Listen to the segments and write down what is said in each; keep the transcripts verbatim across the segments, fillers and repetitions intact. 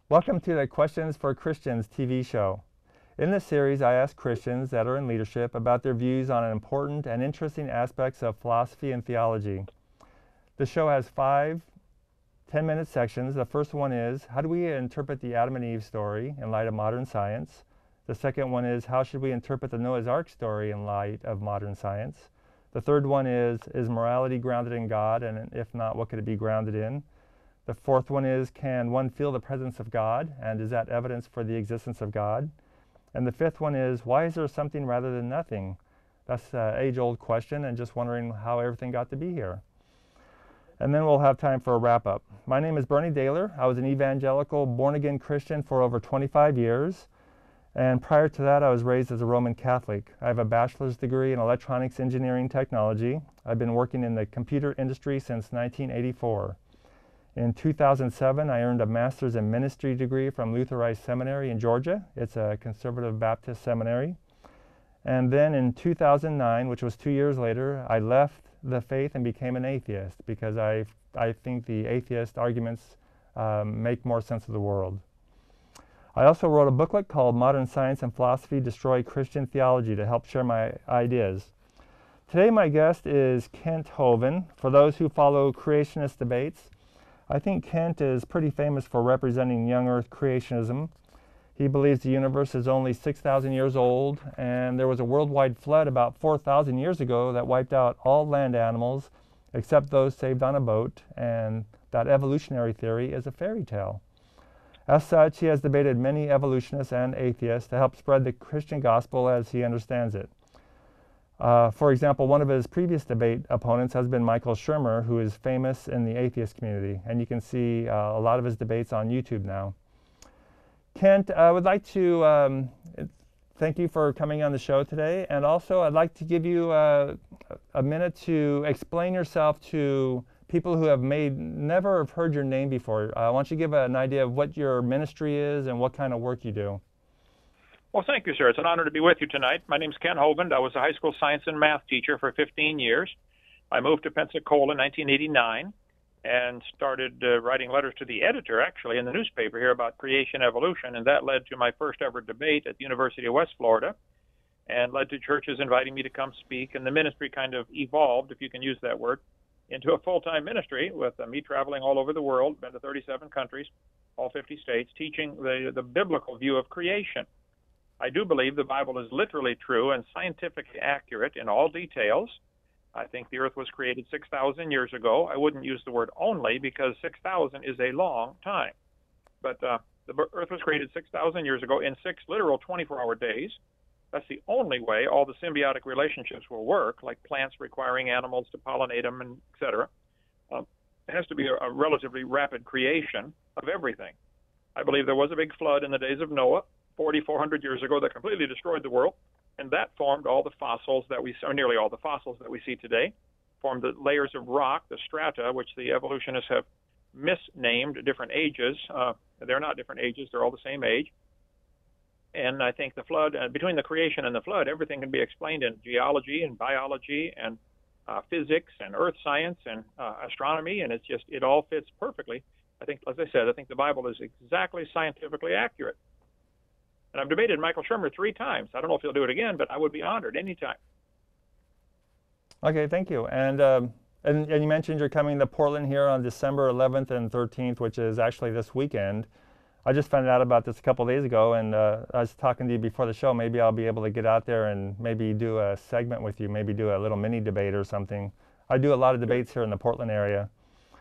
Welcome to the Questions for Christians T V show. In this series, I ask Christians that are in leadership about their views on important and interesting aspects of philosophy and theology. The show has five ten-minute sections. The first one is, how do we interpret the Adam and Eve story in light of modern science? The second one is, how should we interpret the Noah's Ark story in light of modern science? The third one is, is morality grounded in God? And if not, what could it be grounded in? The fourth one is, can one feel the presence of God? And is that evidence for the existence of God? And the fifth one is, why is there something rather than nothing? That's an age-old question, and just wondering how everything got to be here. And then we'll have time for a wrap-up. My name is Bernie Dehler. I was an evangelical, born-again Christian for over twenty-five years. And prior to that, I was raised as a Roman Catholic. I have a bachelor's degree in electronics engineering technology. I've been working in the computer industry since nineteen eighty-four. In two thousand seven, I earned a master's in ministry degree from Lutherized Seminary in Georgia. It's a conservative Baptist seminary. And then in two thousand nine, which was two years later, I left the faith and became an atheist because I, I think the atheist arguments um, make more sense of the world. I also wrote a booklet called Modern Science and Philosophy Destroy Christian Theology to help share my ideas. Today my guest is Kent Hovind. For those who follow creationist debates, I think Kent is pretty famous for representing Young Earth Creationism. He believes the universe is only six thousand years old, and there was a worldwide flood about four thousand years ago that wiped out all land animals except those saved on a boat, and that evolutionary theory is a fairy tale. As such, he has debated many evolutionists and atheists to help spread the Christian gospel as he understands it. Uh, for example, one of his previous debate opponents has been Michael Shermer, who is famous in the atheist community, and you can see uh, a lot of his debates on YouTube now. Kent, I would like to um, thank you for coming on the show today, and also I'd like to give you uh, a minute to explain yourself to people who have made never have heard your name before. Uh, why don't you give an idea of what your ministry is and what kind of work you do? Well, thank you, sir. It's an honor to be with you tonight. My name is Kent Hovind. I was a high school science and math teacher for fifteen years. I moved to Pensacola in nineteen eighty-nine and started uh, writing letters to the editor, actually, in the newspaper here about creation evolution, and that led to my first ever debate at the University of West Florida and led to churches inviting me to come speak, and the ministry kind of evolved, if you can use that word, into a full-time ministry with uh, me traveling all over the world, been to thirty-seven countries, all fifty states, teaching the, the biblical view of creation. I do believe the Bible is literally true and scientifically accurate in all details. I think the earth was created six thousand years ago. I wouldn't use the word only because six thousand is a long time. But uh, the earth was created six thousand years ago in six literal twenty-four hour days. That's the only way all the symbiotic relationships will work, like plants requiring animals to pollinate them, and et cetera. Um, it has to be a, a relatively rapid creation of everything. I believe there was a big flood in the days of Noah, forty-four hundred years ago, that completely destroyed the world, and that formed all the fossils that we, or nearly all the fossils that we see today, formed the layers of rock, the strata, which the evolutionists have misnamed different ages. Uh, they're not different ages, they're all the same age. And I think the flood, uh, between the creation and the flood, everything can be explained in geology and biology and uh, physics and earth science and uh, astronomy, and it's just, it all fits perfectly. I think, as I said, I think the Bible is exactly scientifically accurate. And I've debated Michael Shermer three times. I don't know if he'll do it again, but I would be honored anytime. Okay, thank you. And, um, and, and you mentioned you're coming to Portland here on December eleventh and thirteenth, which is actually this weekend. I just found out about this a couple days ago, and uh, I was talking to you before the show. Maybe I'll be able to get out there and maybe do a segment with you, maybe do a little mini debate or something. I do a lot of debates here in the Portland area.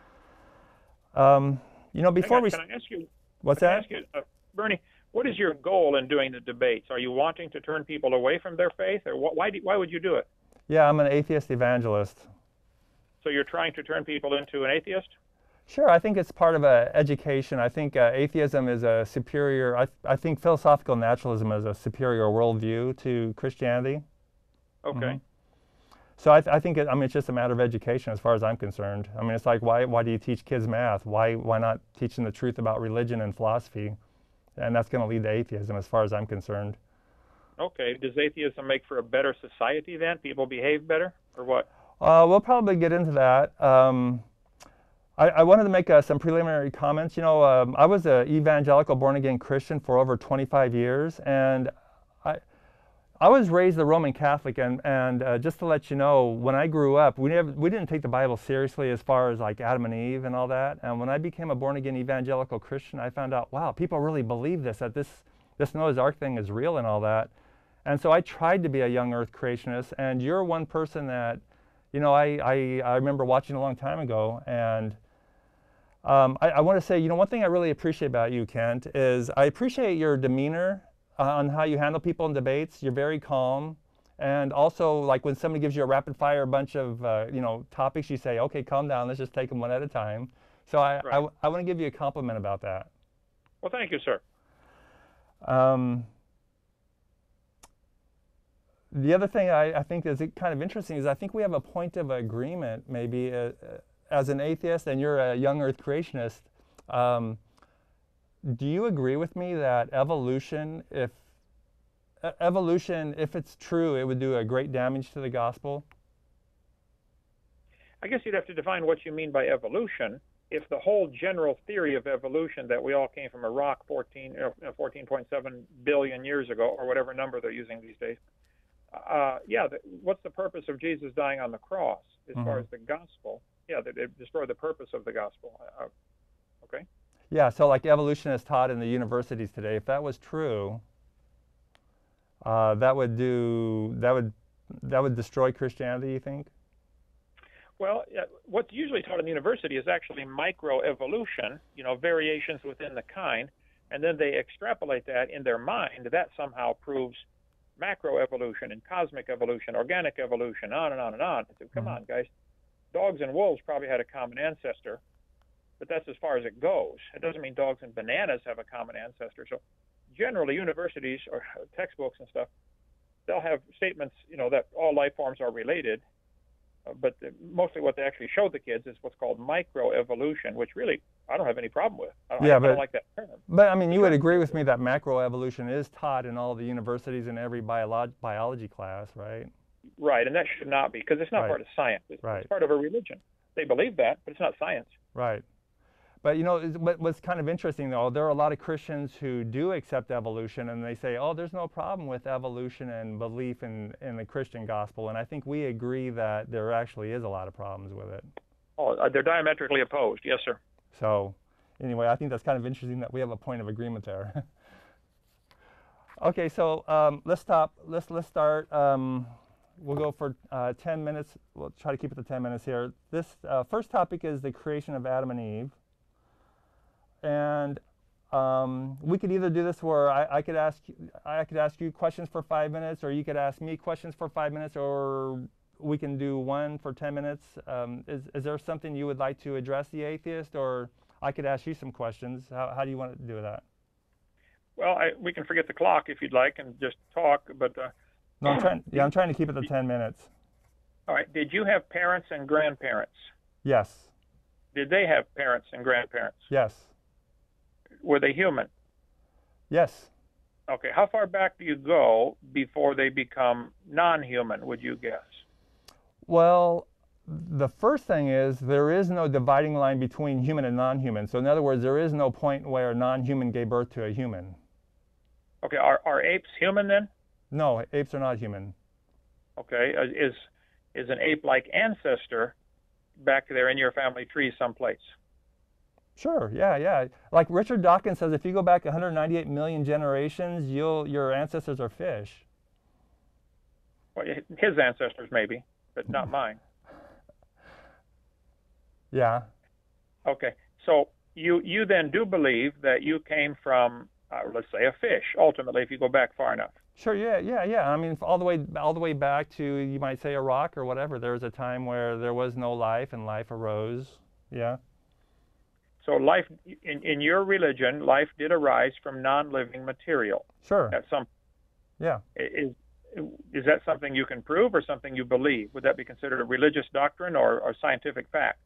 Um, you know, before on, we... Can I ask you... What's can that? I ask you, uh, Bernie, what is your goal in doing the debates? Are you wanting to turn people away from their faith, or wh why, do, why would you do it? Yeah, I'm an atheist evangelist. So you're trying to turn people into an atheist? Sure, I think it's part of a education. I think uh, atheism is a superior, I, th I think philosophical naturalism is a superior worldview to Christianity. Okay. Mm-hmm. So I, th I think, it, I mean, it's just a matter of education as far as I'm concerned. I mean, it's like, why, why do you teach kids math? Why, why not teach them the truth about religion and philosophy? And that's going to lead to atheism as far as I'm concerned. Okay. Does atheism make for a better society then? People behave better, or what? Uh, we'll probably get into that. Um, I, I wanted to make uh, some preliminary comments. You know, um, I was an evangelical born-again Christian for over twenty-five years, and I, I was raised a Roman Catholic, and, and uh, just to let you know, when I grew up, we, never, we didn't take the Bible seriously as far as like Adam and Eve and all that. And when I became a born-again evangelical Christian, I found out, wow, people really believe this, that this, this Noah's Ark thing is real and all that. And so I tried to be a young earth creationist, and you're one person that, you know, I, I, I remember watching a long time ago, and um, I, I want to say, you know, one thing I really appreciate about you, Kent, is I appreciate your demeanor on how you handle people in debates. You're very calm, and also like when somebody gives you a rapid fire bunch of uh, you know, topics, you say, okay, calm down, let's just take them one at a time. So I, Right. I, I want to give you a compliment about that. Well, thank you, sir. Um, the other thing I, I think is kind of interesting is I think we have a point of agreement maybe uh, as an atheist, and you're a young earth creationist. Um, Do you agree with me that evolution, if uh, evolution, if it's true, it would do a great damage to the gospel? I guess you'd have to define what you mean by evolution. If the whole general theory of evolution, that we all came from a rock fourteen, fourteen point seven billion years ago, or whatever number they're using these days, uh, yeah, the, what's the purpose of Jesus dying on the cross as mm-hmm. far as the gospel? Yeah, that it destroyed the purpose of the gospel. Uh, okay. Yeah, so like evolution is taught in the universities today, if that was true, uh, that would do that would that would destroy Christianity, you think? Well, uh, what's usually taught in the university is actually microevolution, you know, variations within the kind, and then they extrapolate that in their mind. That somehow proves macroevolution and cosmic evolution, organic evolution, on and on and on. So, come mm-hmm. on, guys. Dogs and wolves probably had a common ancestor, but that's as far as it goes. It doesn't mean dogs and bananas have a common ancestor. So generally, universities or textbooks and stuff, they'll have statements, you know, that all life forms are related. Uh, but the, mostly what they actually show the kids is what's called microevolution, which really I don't have any problem with. I, yeah, I, but, I don't like that term. But, I mean, you would agree with me that macroevolution is taught in all the universities in every biolo biology class, right? Right, and that should not be, because it's not right. part of science. It's, right. it's part of a religion. They believe that, but it's not science. Right. But, you know, what's kind of interesting, though, there are a lot of Christians who do accept evolution, and they say, oh, there's no problem with evolution and belief in, in the Christian gospel. And I think we agree that there actually is a lot of problems with it. Oh, they're diametrically opposed. Yes, sir. So, anyway, I think that's kind of interesting that we have a point of agreement there. Okay, so um, let's stop. Let's, let's start. Um, we'll go for uh, ten minutes. We'll try to keep it to ten minutes here. This uh, first topic is the creation of Adam and Eve. And um, we could either do this where I, I could ask I could ask you questions for five minutes, or you could ask me questions for five minutes, or we can do one for ten minutes. Um, is, is there something you would like to address the atheist, or I could ask you some questions? How, how do you want to do that? Well, I, we can forget the clock if you'd like and just talk. But uh, no, I'm trying. Yeah, I'm trying to keep it to ten minutes. All right. Did you have parents and grandparents? Yes. Did they have parents and grandparents? Yes. Were they human? Yes. Okay. How far back do you go before they become non-human, would you guess? Well, the first thing is there is no dividing line between human and non-human. So in other words, there is no point where a non-human gave birth to a human. Okay. Are, are apes human then? No, apes are not human. Okay. Is, is an ape-like ancestor back there in your family tree someplace? Sure, yeah, yeah. Like Richard Dawkins says, if you go back one hundred ninety-eight million generations, you'll, your ancestors are fish. Well, his ancestors maybe, but not mine. Yeah. Okay, so you, you then do believe that you came from, uh, let's say, a fish, ultimately, if you go back far enough. Sure, yeah, yeah, yeah. I mean, all the way, all the way back to, you might say, a rock or whatever. There was a time where there was no life and life arose, yeah. So life, in, in your religion, life did arise from non-living material. Sure. At some, yeah. Is, is that something you can prove or something you believe? Would that be considered a religious doctrine or, or scientific fact?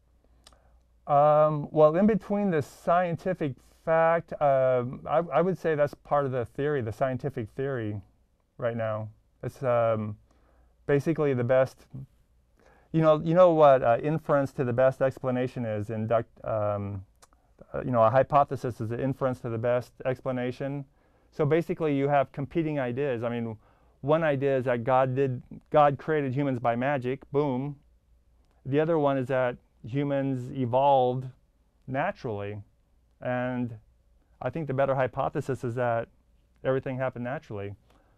Um, well, in between the scientific fact, um, I, I would say that's part of the theory, the scientific theory right now. It's um, basically the best, You know, you know what uh, inference to the best explanation is. Induct, um, uh, you know, a hypothesis is an inference to the best explanation. So basically, you have competing ideas. I mean, one idea is that God did, God created humans by magic. Boom. The other one is that humans evolved naturally, and I think the better hypothesis is that everything happened naturally.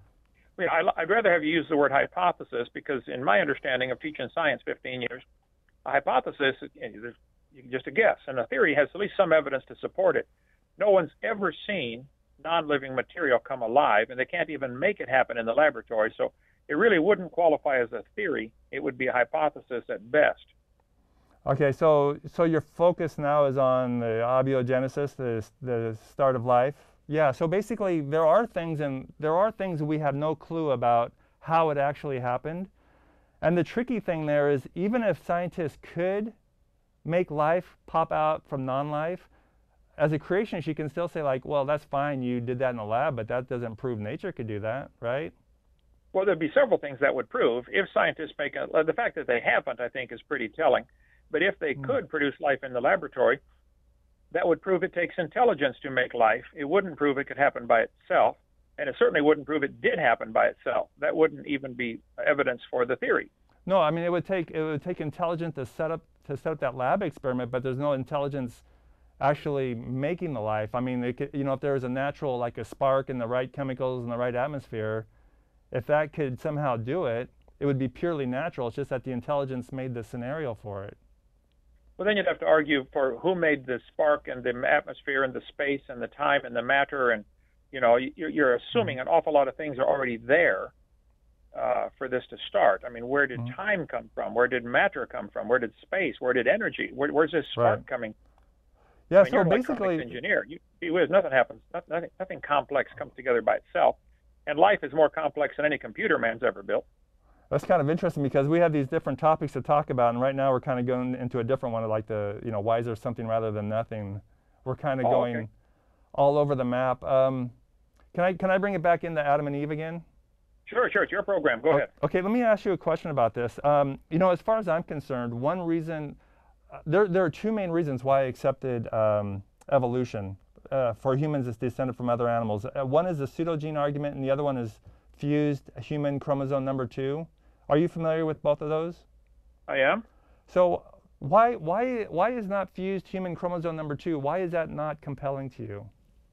I mean, I, I'd rather have you use the word hypothesis because, in my understanding of teaching science fifteen years, a hypothesis is just a guess, and a theory has at least some evidence to support it. No one's ever seen non-living material come alive, and they can't even make it happen in the laboratory. So it really wouldn't qualify as a theory. It would be a hypothesis at best. Okay, so so your focus now is on the abiogenesis, the the start of life. Yeah, so basically there are things and there are things we have no clue about how it actually happened. And the tricky thing there is even if scientists could make life pop out from non-life, as a creationist you can still say like, well, that's fine, you did that in the lab, but that doesn't prove nature could do that, right? Well, there'd be several things that would prove. If scientists make a, the fact that they haven't, I think, is pretty telling. But if they could produce life in the laboratory, that would prove it takes intelligence to make life. It wouldn't prove it could happen by itself, and it certainly wouldn't prove it did happen by itself. That wouldn't even be evidence for the theory. No, I mean it would take it would take intelligence to set up to set up that lab experiment, but there's no intelligence actually making the life. I mean, it could, you know, if there was a natural like a spark and the right chemicals in the right atmosphere, if that could somehow do it, it would be purely natural. It's just that the intelligence made the scenario for it. Well, then you'd have to argue for who made the spark and the atmosphere and the space and the time and the matter. And, you know, you're, you're assuming an awful lot of things are already there uh, for this to start. I mean, where did mm-hmm. time come from? Where did matter come from? Where did space? Where did energy? Where, where's this spark right. coming? Yeah, I mean, so you're an basically, electronics engineer. You, you, nothing happens. Nothing, nothing complex comes together by itself. And life is more complex than any computer man's ever built. That's kind of interesting because we have these different topics to talk about, and right now we're kind of going into a different one, like the, you know, why is there something rather than nothing? We're kind of oh, going okay. all over the map. Um, can I can I bring it back into Adam and Eve again? Sure, sure. It's your program. Go okay, ahead. Okay, let me ask you a question about this. Um, you know, as far as I'm concerned, one reason, uh, there there are two main reasons why I accepted um, evolution uh, for humans is descended from other animals. Uh, one is the pseudogene argument, and the other one is fused human chromosome number two. Are you familiar with both of those? I am. So why why why is not fused human chromosome number two? Why is that not compelling to you?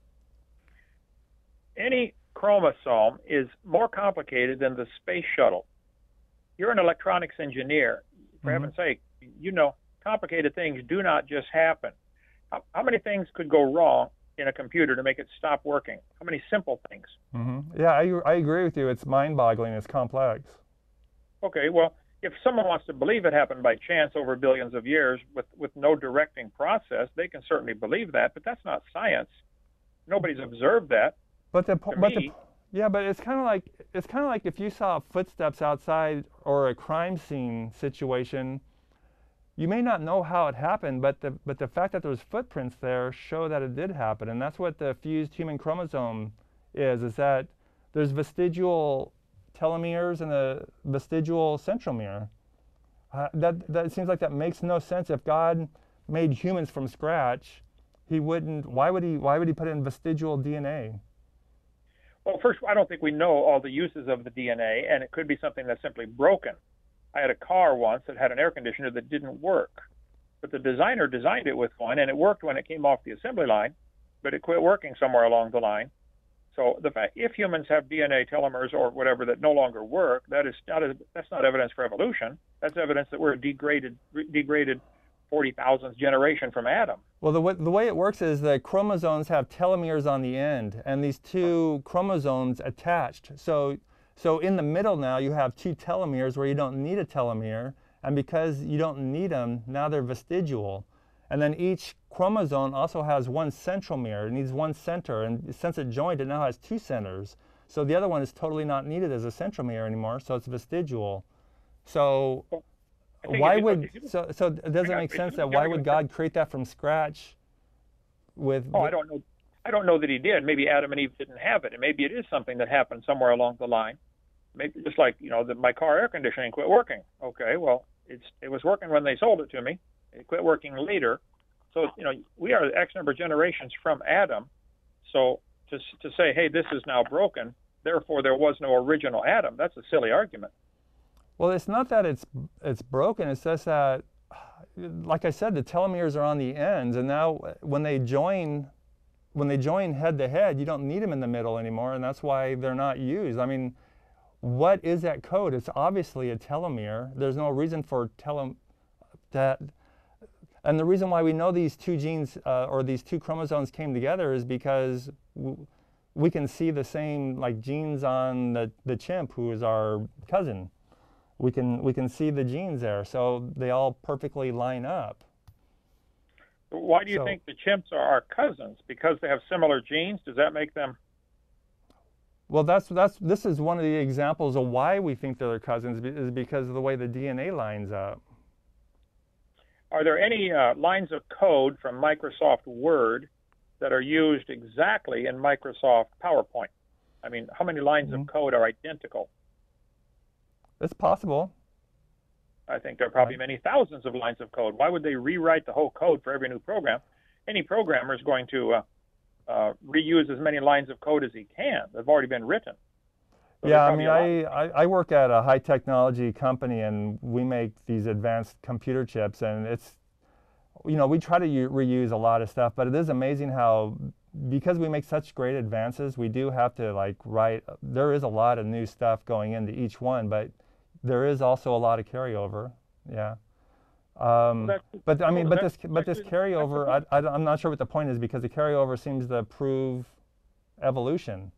Any chromosome is more complicated than the space shuttle. You're an electronics engineer. For mm-hmm. heaven's sake, you know complicated things do not just happen. How, how many things could go wrong in a computer to make it stop working? How many simple things? Mm-hmm. Yeah, I, I agree with you. It's mind-boggling. It's complex. Okay, well, if someone wants to believe it happened by chance over billions of years with, with no directing process, they can certainly believe that, but that's not science. Nobody's observed that. But the, to but me, the yeah, but it's kind of like it's kind of like if you saw footsteps outside or a crime scene situation, you may not know how it happened, but the but the fact that there's footprints there show that it did happen, and that's what the fused human chromosome is. Is that there's vestigial telomeres and a vestigial centromere. Uh, that that seems like that makes no sense. If God made humans from scratch, he wouldn't. Why would he? Why would he put in vestigial D N A? Well, first, I don't think we know all the uses of the D N A, and it could be something that's simply broken. I had a car once that had an air conditioner that didn't work, but the designer designed it with one, and it worked when it came off the assembly line, but it quit working somewhere along the line. So the fact, if humans have D N A telomeres or whatever that no longer work, that is not a, that's not evidence for evolution. That's evidence that we're a degraded, degraded forty thousandth generation from Adam. Well, the way, the way it works is that chromosomes have telomeres on the end, and these two chromosomes attached. So, so in the middle now you have two telomeres where you don't need a telomere, and because you don't need them, now they're vestigial. And then each chromosome also has one centromere. It needs one center, and since it joined, it now has two centers. So the other one is totally not needed as a centromere anymore, so it's vestigial. So why would, so, so does it make sense that why would God create that from scratch with... Oh, I don't know. I don't know that he did. Maybe Adam and Eve didn't have it, and maybe it is something that happened somewhere along the line. Maybe just like, you know, that my car air conditioning quit working. Okay, well, it's it was working when they sold it to me. It quit working later. So, you know, we are X number of generations from Adam. So to to say, hey, this is now broken, therefore there was no original Adam, that's a silly argument. Well, it's not that it's it's broken. It's just that, like I said, the telomeres are on the ends, and now when they join, when they join head to head, you don't need them in the middle anymore, and that's why they're not used. I mean, what is that code? It's obviously a telomere. There's no reason for telom that. And the reason why we know these two genes uh, or these two chromosomes came together is because w we can see the same like genes on the, the chimp, who is our cousin. We can, we can see the genes there, so they all perfectly line up. Why do you so, think the chimps are our cousins? Because they have similar genes? Does that make them? Well, that's, that's, this is one of the examples of why we think they're cousins, is because of the way the D N A lines up. Are there any uh, lines of code from Microsoft Word that are used exactly in Microsoft PowerPoint? I mean, how many lines mm-hmm. of code are identical? It's possible. I think there are probably many thousands of lines of code. Why would they rewrite the whole code for every new program? Any programmer is going to uh, uh, reuse as many lines of code as he can. They've already been written. So yeah, I mean, I, I, I work at a high technology company, and we make these advanced computer chips, and it's, you know, we try to reuse a lot of stuff, but it is amazing how, because we make such great advances, we do have to like write, there is a lot of new stuff going into each one, but there is also a lot of carryover, yeah. Um, well, but I mean, but this, but this carryover, I, I, I'm not sure what the point is, because the carryover seems to prove evolution.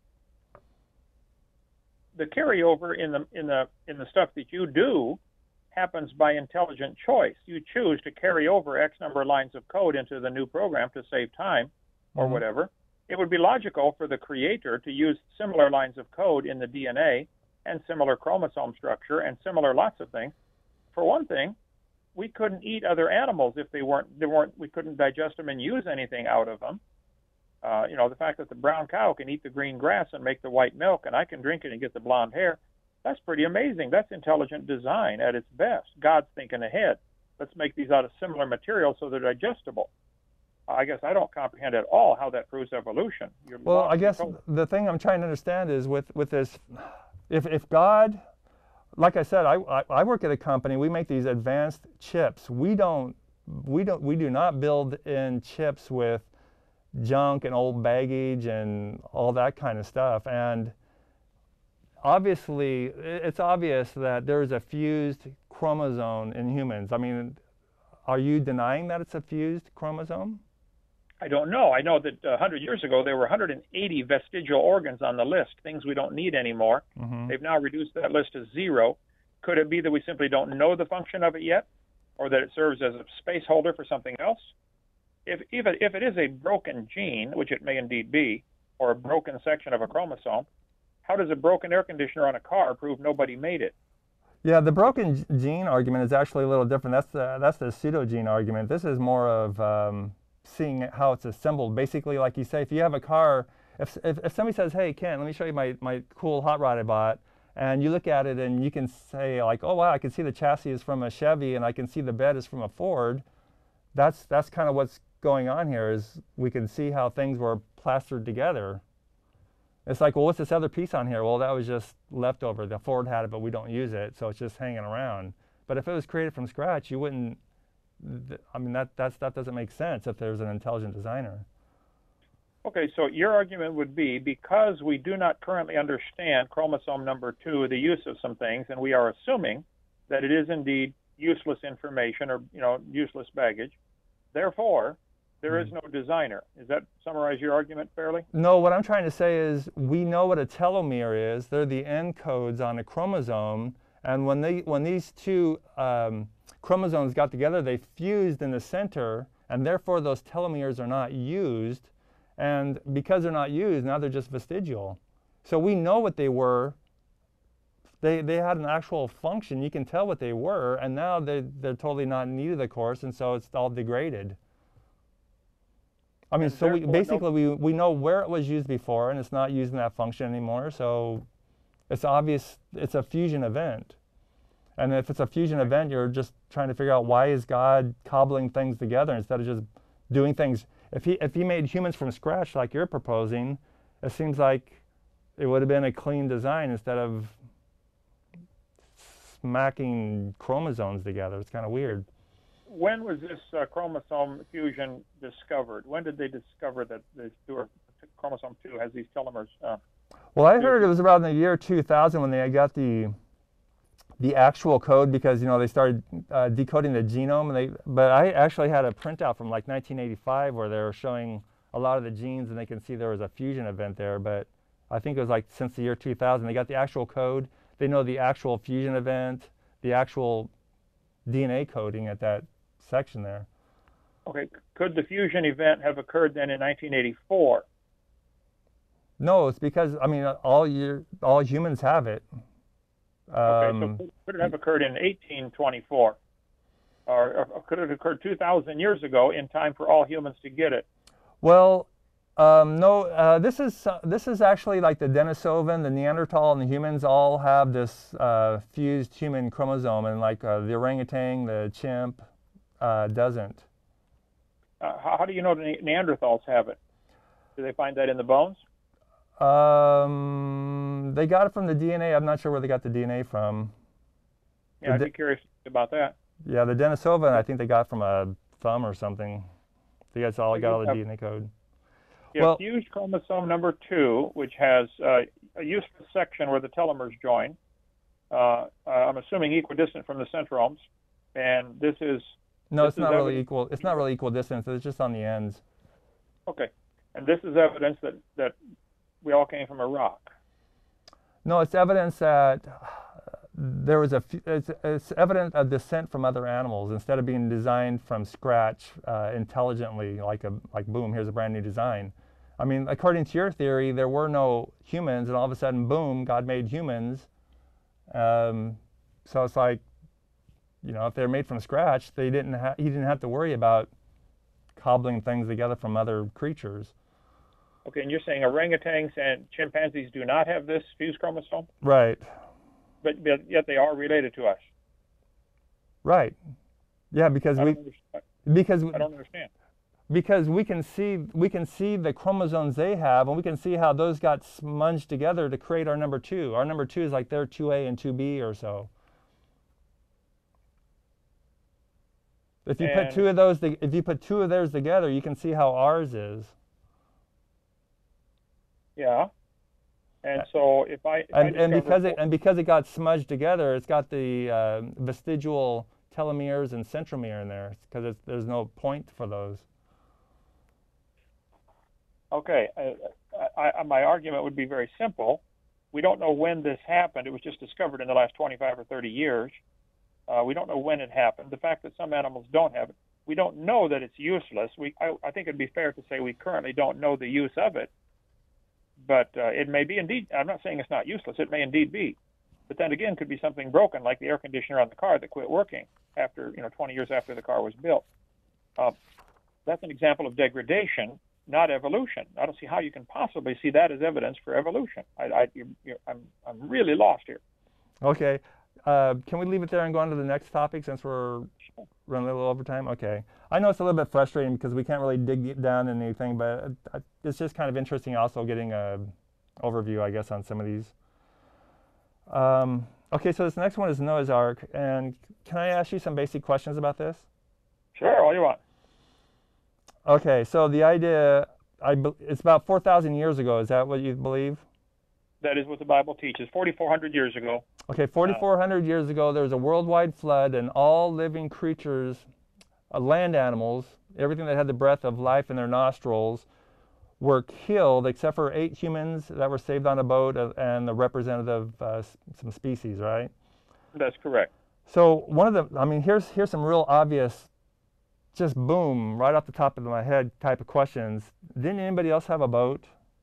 The carryover in the in the in the stuff that you do happens by intelligent choice. You choose to carry over X number of lines of code into the new program to save time, or mm-hmm. whatever. It would be logical for the creator to use similar lines of code in the D N A and similar chromosome structure and similar lots of things. For one thing, we couldn't eat other animals if they weren't they weren't we couldn't digest them and use anything out of them. Uh, you know, the fact that the brown cow can eat the green grass and make the white milk, and I can drink it and get the blonde hair, that's pretty amazing. That's intelligent design at its best. God's thinking ahead. Let's make these out of similar materials so they're digestible. I guess I don't comprehend at all how that proves evolution. You're well, I guess the thing I'm trying to understand is with, with this, if, if God, like I said, I, I, I work at a company, we make these advanced chips. We don't, we don't, we do not build in chips with junk and old baggage and all that kind of stuff. And obviously, it's obvious that there's a fused chromosome in humans. I mean, are you denying that it's a fused chromosome? I don't know. I know that uh, one hundred years ago, there were one hundred eighty vestigial organs on the list, things we don't need anymore. Mm-hmm. They've now reduced that list to zero. Could it be that we simply don't know the function of it yet, or that it serves as a space holder for something else? If, if, it, if it is a broken gene, which it may indeed be, or a broken section of a chromosome, how does a broken air conditioner on a car prove nobody made it? Yeah, the broken gene argument is actually a little different. That's the, that's the pseudogene argument. This is more of um, seeing how it's assembled. Basically, like you say, if you have a car, if, if, if somebody says, hey, Ken, let me show you my, my cool hot rod I bought, and you look at it and you can say, like, oh, wow, I can see the chassis is from a Chevy and I can see the bed is from a Ford. That's, that's kind of what's going on here, is we can see how things were plastered together. It's like, well, what's this other piece on here? Well, that was just leftover. The Ford had it, but we don't use it, so it's just hanging around. But if it was created from scratch, you wouldn't, I mean, that, that's, that doesn't make sense if there's an intelligent designer. Okay, so your argument would be, because we do not currently understand chromosome number two, the use of some things, and we are assuming that it is indeed useless information or, you know, useless baggage, therefore, there is no designer. Does that summarize your argument fairly? No, what I'm trying to say is we know what a telomere is. They're the end codes on a chromosome, and when, they, when these two um, chromosomes got together, they fused in the center, and therefore those telomeres are not used. And because they're not used, now they're just vestigial. So we know what they were. They, they had an actual function. You can tell what they were, and now they, they're totally not needed, of course, and so it's all degraded. I mean, so we, basically we, we know where it was used before, and it's not using that function anymore, so it's obvious it's a fusion event. And if it's a fusion event, you're just trying to figure out why is God cobbling things together instead of just doing things. If he, if he made humans from scratch like you're proposing, it seems like it would have been a clean design instead of smacking chromosomes together. It's kind of weird. When was this uh, chromosome fusion discovered? When did they discover that the two are, chromosome two has these telomeres? Uh, well, I heard it was around the year two thousand when they got the the actual code, because you know they started uh, decoding the genome. And they, but I actually had a printout from like nineteen eighty-five where they were showing a lot of the genes, and they can see there was a fusion event there. But I think it was like since the year two thousand they got the actual code. They know the actual fusion event, the actual D N A coding at that section there. Okay, could the fusion event have occurred then in nineteen eighty-four? No, it's because I mean all year, all humans have it. Um, okay, so could it have occurred in eighteen twenty-four, or, or could it have occurred two thousand years ago in time for all humans to get it? Well, um, no. Uh, this is uh, this is actually like the Denisovan, the Neanderthal, and the humans all have this uh, fused human chromosome, and like uh, the orangutan, the chimp, uh, doesn't. Uh, how, how do you know the Neanderthals have it? Do they find that in the bones? Um, they got it from the D N A. I'm not sure where they got the D N A from. Yeah, I'd be curious about that. Yeah, the Denisovan, I think they got from a thumb or something. They guys all got all the D N A code. You have fused chromosome number two, which has uh, a useless section where the telomeres join. Uh, uh, I'm assuming equidistant from the centromes, and this is. No, this it's not really equal. It's not really equal distance. It's just on the ends. Okay, and this is evidence that that we all came from a rock. No, it's evidence that there was a. It's, it's evidence of descent from other animals instead of being designed from scratch uh, intelligently, like a like boom, here's a brand new design. I mean, according to your theory, there were no humans, and all of a sudden, boom, God made humans. Um, so it's like, you know, if they're made from scratch, they didn't. Ha he didn't have to worry about cobbling things together from other creatures. Okay, and you're saying orangutans and chimpanzees do not have this fused chromosome? Right. But, but yet they are related to us. Right. Yeah, because I we don't because I don't understand. Because we can see we can see the chromosomes they have, and we can see how those got smunged together to create our number two. Our number two is like their two A and two B or so. If you and put two of those, if you put two of theirs together, you can see how ours is. Yeah. And so if I if and, I and because it and because it got smudged together, it's got the uh, vestigial telomeres and centromere in there because there's no point for those. Okay, I, I, my argument would be very simple. We don't know when this happened. It was just discovered in the last twenty-five or thirty years. Uh, we don't know when it happened. The fact that some animals don't have it, we don't know that it's useless. We, I, I think it'd be fair to say we currently don't know the use of it. But uh, it may be indeed, I'm not saying it's not useless, it may indeed be. But then again, could be something broken, like the air conditioner on the car that quit working after, you know, twenty years after the car was built. Uh, that's an example of degradation, not evolution. I don't see how you can possibly see that as evidence for evolution. I, I, you're, you're, I'm, I'm really lost here. Okay. Uh, can we leave it there and go on to the next topic since we're running a little over time? Okay. I know it's a little bit frustrating because we can't really dig down in anything, but it's just kind of interesting also getting an overview, I guess, on some of these. Um, okay, so this next one is Noah's Ark, and can I ask you some basic questions about this? Sure, all you want. Okay, so the idea, I, it's about four thousand years ago. Is that what you believe? That is what the Bible teaches, forty-four hundred years ago. Okay, forty-four hundred years ago, there was a worldwide flood, and all living creatures, uh, land animals, everything that had the breath of life in their nostrils, were killed, except for eight humans that were saved on a boat uh, and the representative uh, some species, right? That's correct. So one of the, I mean, here's here's some real obvious, just boom, right off the top of my head type of questions. Didn't anybody else have a boat?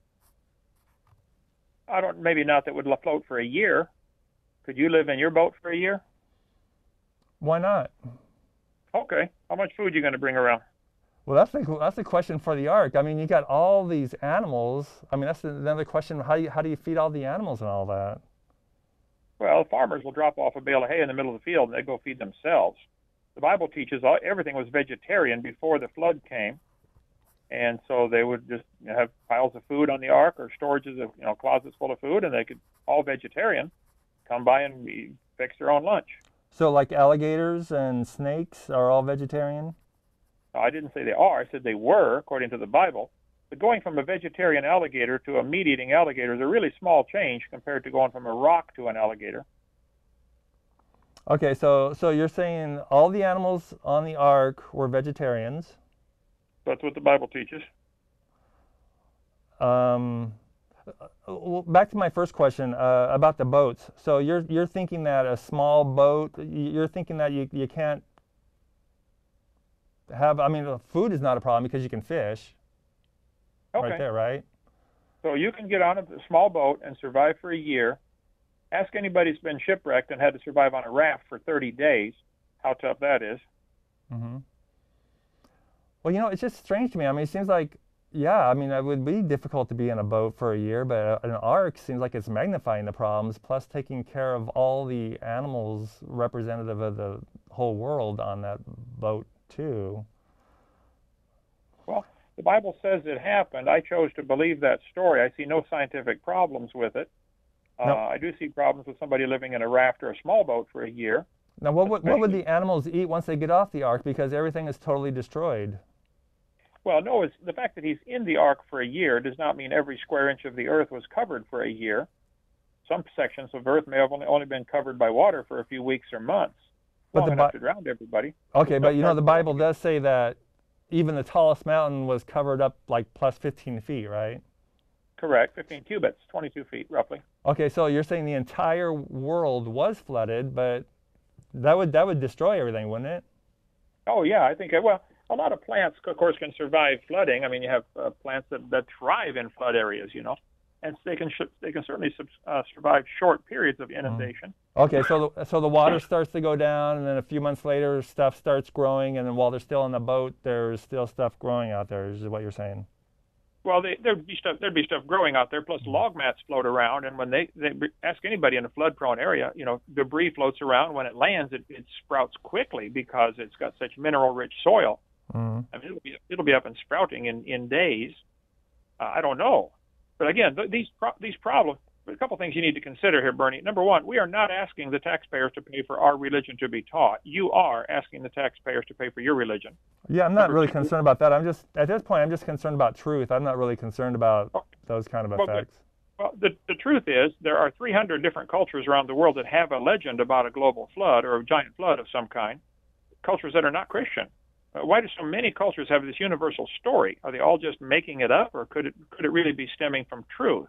I don't, maybe not that would float for a year. Could you live in your boat for a year? Why not? Okay. How much food are you going to bring around? Well, that's the, that's the question for the ark. I mean, you got all these animals. I mean, that's another question. How do you, how do you feed all the animals and all that? Well, farmers will drop off a bale of hay in the middle of the field and they go feed themselves. The Bible teaches all, everything was vegetarian before the flood came, and so they would just have piles of food on the ark or storages of, you know, closets full of food, and they could, all vegetarian, come by and fix their own lunch. So like alligators and snakes are all vegetarian? I didn't say they are. I said they were, according to the Bible. But going from a vegetarian alligator to a meat-eating alligator is a really small change compared to going from a rock to an alligator. Okay, so so you're saying all the animals on the ark were vegetarians. That's what the Bible teaches. Um, well, back to my first question uh, about the boats. So you're you're thinking that a small boat, you're thinking that you you can't have. I mean, food is not a problem because you can fish. Okay. Right there, right? So you can get on a small boat and survive for a year. Ask anybody who's been shipwrecked and had to survive on a raft for thirty days how tough that is. Mm-hmm. Well, you know, it's just strange to me. I mean, it seems like, yeah, I mean, it would be difficult to be in a boat for a year, but an ark seems like it's magnifying the problems, plus taking care of all the animals representative of the whole world on that boat, too. Well, the Bible says it happened. I chose to believe that story. I see no scientific problems with it. Uh, no. I do see problems with somebody living in a raft or a small boat for a year. Now, what would, what would the animals eat once they get off the ark, because everything is totally destroyed? Well, no, it's, the fact that he's in the ark for a year does not mean every square inch of the earth was covered for a year. Some sections of earth may have only, only been covered by water for a few weeks or months, but long the enough to drown everybody. Okay, but you know, the Bible does say that even the tallest mountain was covered up like plus fifteen feet, right? Correct, fifteen cubits, twenty-two feet roughly. Okay, so you're saying the entire world was flooded, but that would that would destroy everything, wouldn't it? Oh yeah, I think, well, a lot of plants, of course, can survive flooding. I mean, you have uh, plants that, that thrive in flood areas, you know, and they can they can certainly uh, survive short periods of inundation. Mm. Okay, so the, so the water starts to go down, and then a few months later, stuff starts growing, and then while they're still on the boat, there's still stuff growing out there. Is what you're saying? Well, they, there'd be stuff there'd be stuff growing out there, plus log mats float around, and when they, they ask anybody in a flood-prone area, you know, debris floats around. When it lands, it, it sprouts quickly because it's got such mineral-rich soil. Mm-hmm. I mean, it'll be it'll be up and sprouting in in days. Uh, I don't know, but again, th- these pro- these problems. A couple things you need to consider here, Bernie. Number one, we are not asking the taxpayers to pay for our religion to be taught. You are asking the taxpayers to pay for your religion. Yeah, I'm not really concerned about that. I'm just, at this point, I'm just concerned about truth. I'm not really concerned about those kind of effects. Well, the, the truth is there are three hundred different cultures around the world that have a legend about a global flood or a giant flood of some kind, cultures that are not Christian. Uh, why do so many cultures have this universal story? Are they all just making it up, or could it could it really be stemming from truth?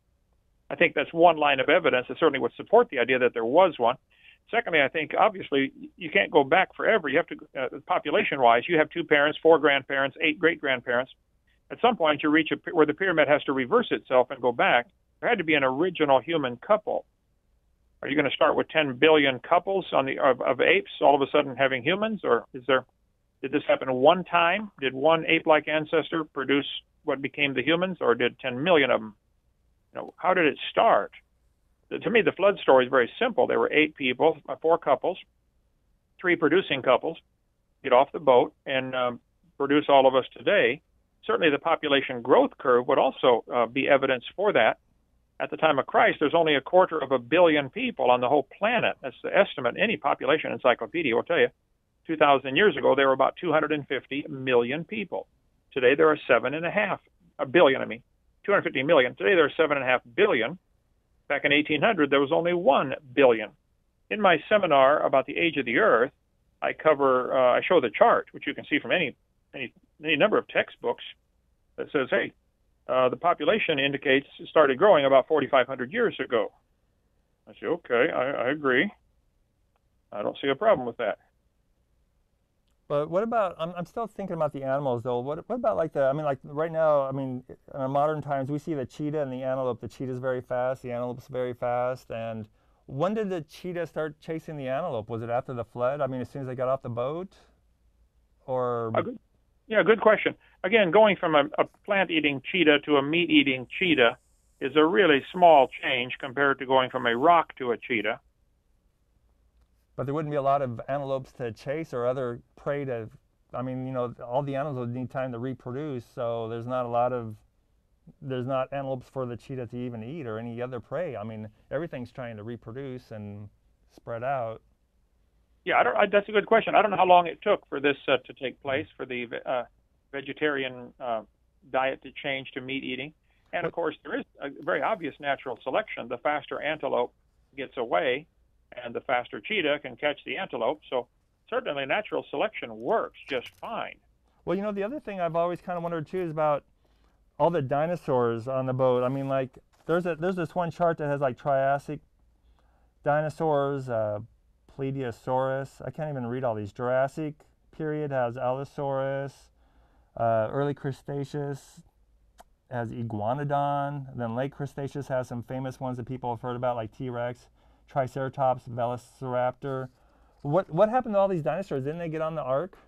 I think that's one line of evidence that certainly would support the idea that there was one. Secondly, I think obviously you can't go back forever. You have to, uh, population-wise, you have two parents, four grandparents, eight great-grandparents. At some point, you reach a, where the pyramid has to reverse itself and go back. There had to be an original human couple. Are you going to start with ten billion couples on the of, of apes all of a sudden having humans, or is there? Did this happen one time? Did one ape-like ancestor produce what became the humans, or did ten million of them? You know, how did it start? To me, the flood story is very simple. There were eight people, four couples, three producing couples, get off the boat and um, produce all of us today. Certainly the population growth curve would also uh, be evidence for that. At the time of Christ, there's only a quarter of a billion people on the whole planet. That's the estimate. Any population encyclopedia will tell you. two thousand years ago, there were about two hundred fifty million people. Today, there are seven and a half, a billion, I mean, two hundred fifty million. Today, there are seven and a half billion. Back in eighteen hundred, there was only one billion. In my seminar about the age of the Earth, I cover, uh, I show the chart, which you can see from any any, any number of textbooks, that says, hey, uh, the population indicates it started growing about forty-five hundred years ago. I say, okay, I, I agree. I don't see a problem with that. But what about, I'm, I'm still thinking about the animals though. What, what about like the, I mean like right now, I mean in our modern times we see the cheetah and the antelope. The cheetah's very fast, the antelope's very fast. And when did the cheetah start chasing the antelope? Was it after the flood? I mean as soon as they got off the boat? Or? Uh, good, yeah, good question. Again, going from a, a plant-eating cheetah to a meat-eating cheetah, is a really small change compared to going from a rock to a cheetah. But there wouldn't be a lot of antelopes to chase or other prey to, I mean, you know, all the animals would need time to reproduce, so there's not a lot of, there's not antelopes for the cheetah to even eat or any other prey. I mean, everything's trying to reproduce and spread out. Yeah, I don't, I, that's a good question. I don't know how long it took for this uh, to take place, for the uh, vegetarian uh, diet to change to meat eating. And of course, there is a very obvious natural selection. The faster antelope gets away, and the faster cheetah can catch the antelope. So certainly natural selection works just fine. Well, you know, the other thing I've always kind of wondered too is about all the dinosaurs on the boat. I mean, like, there's a there's this one chart that has like Triassic dinosaurs, uh, Plesiosaurus. I can't even read all these. Jurassic period has Allosaurus. Uh, early Cretaceous has Iguanodon. Then late Cretaceous has some famous ones that people have heard about, like T-Rex, Triceratops, Velociraptor. What what happened to all these dinosaurs? Didn't they get on the ark?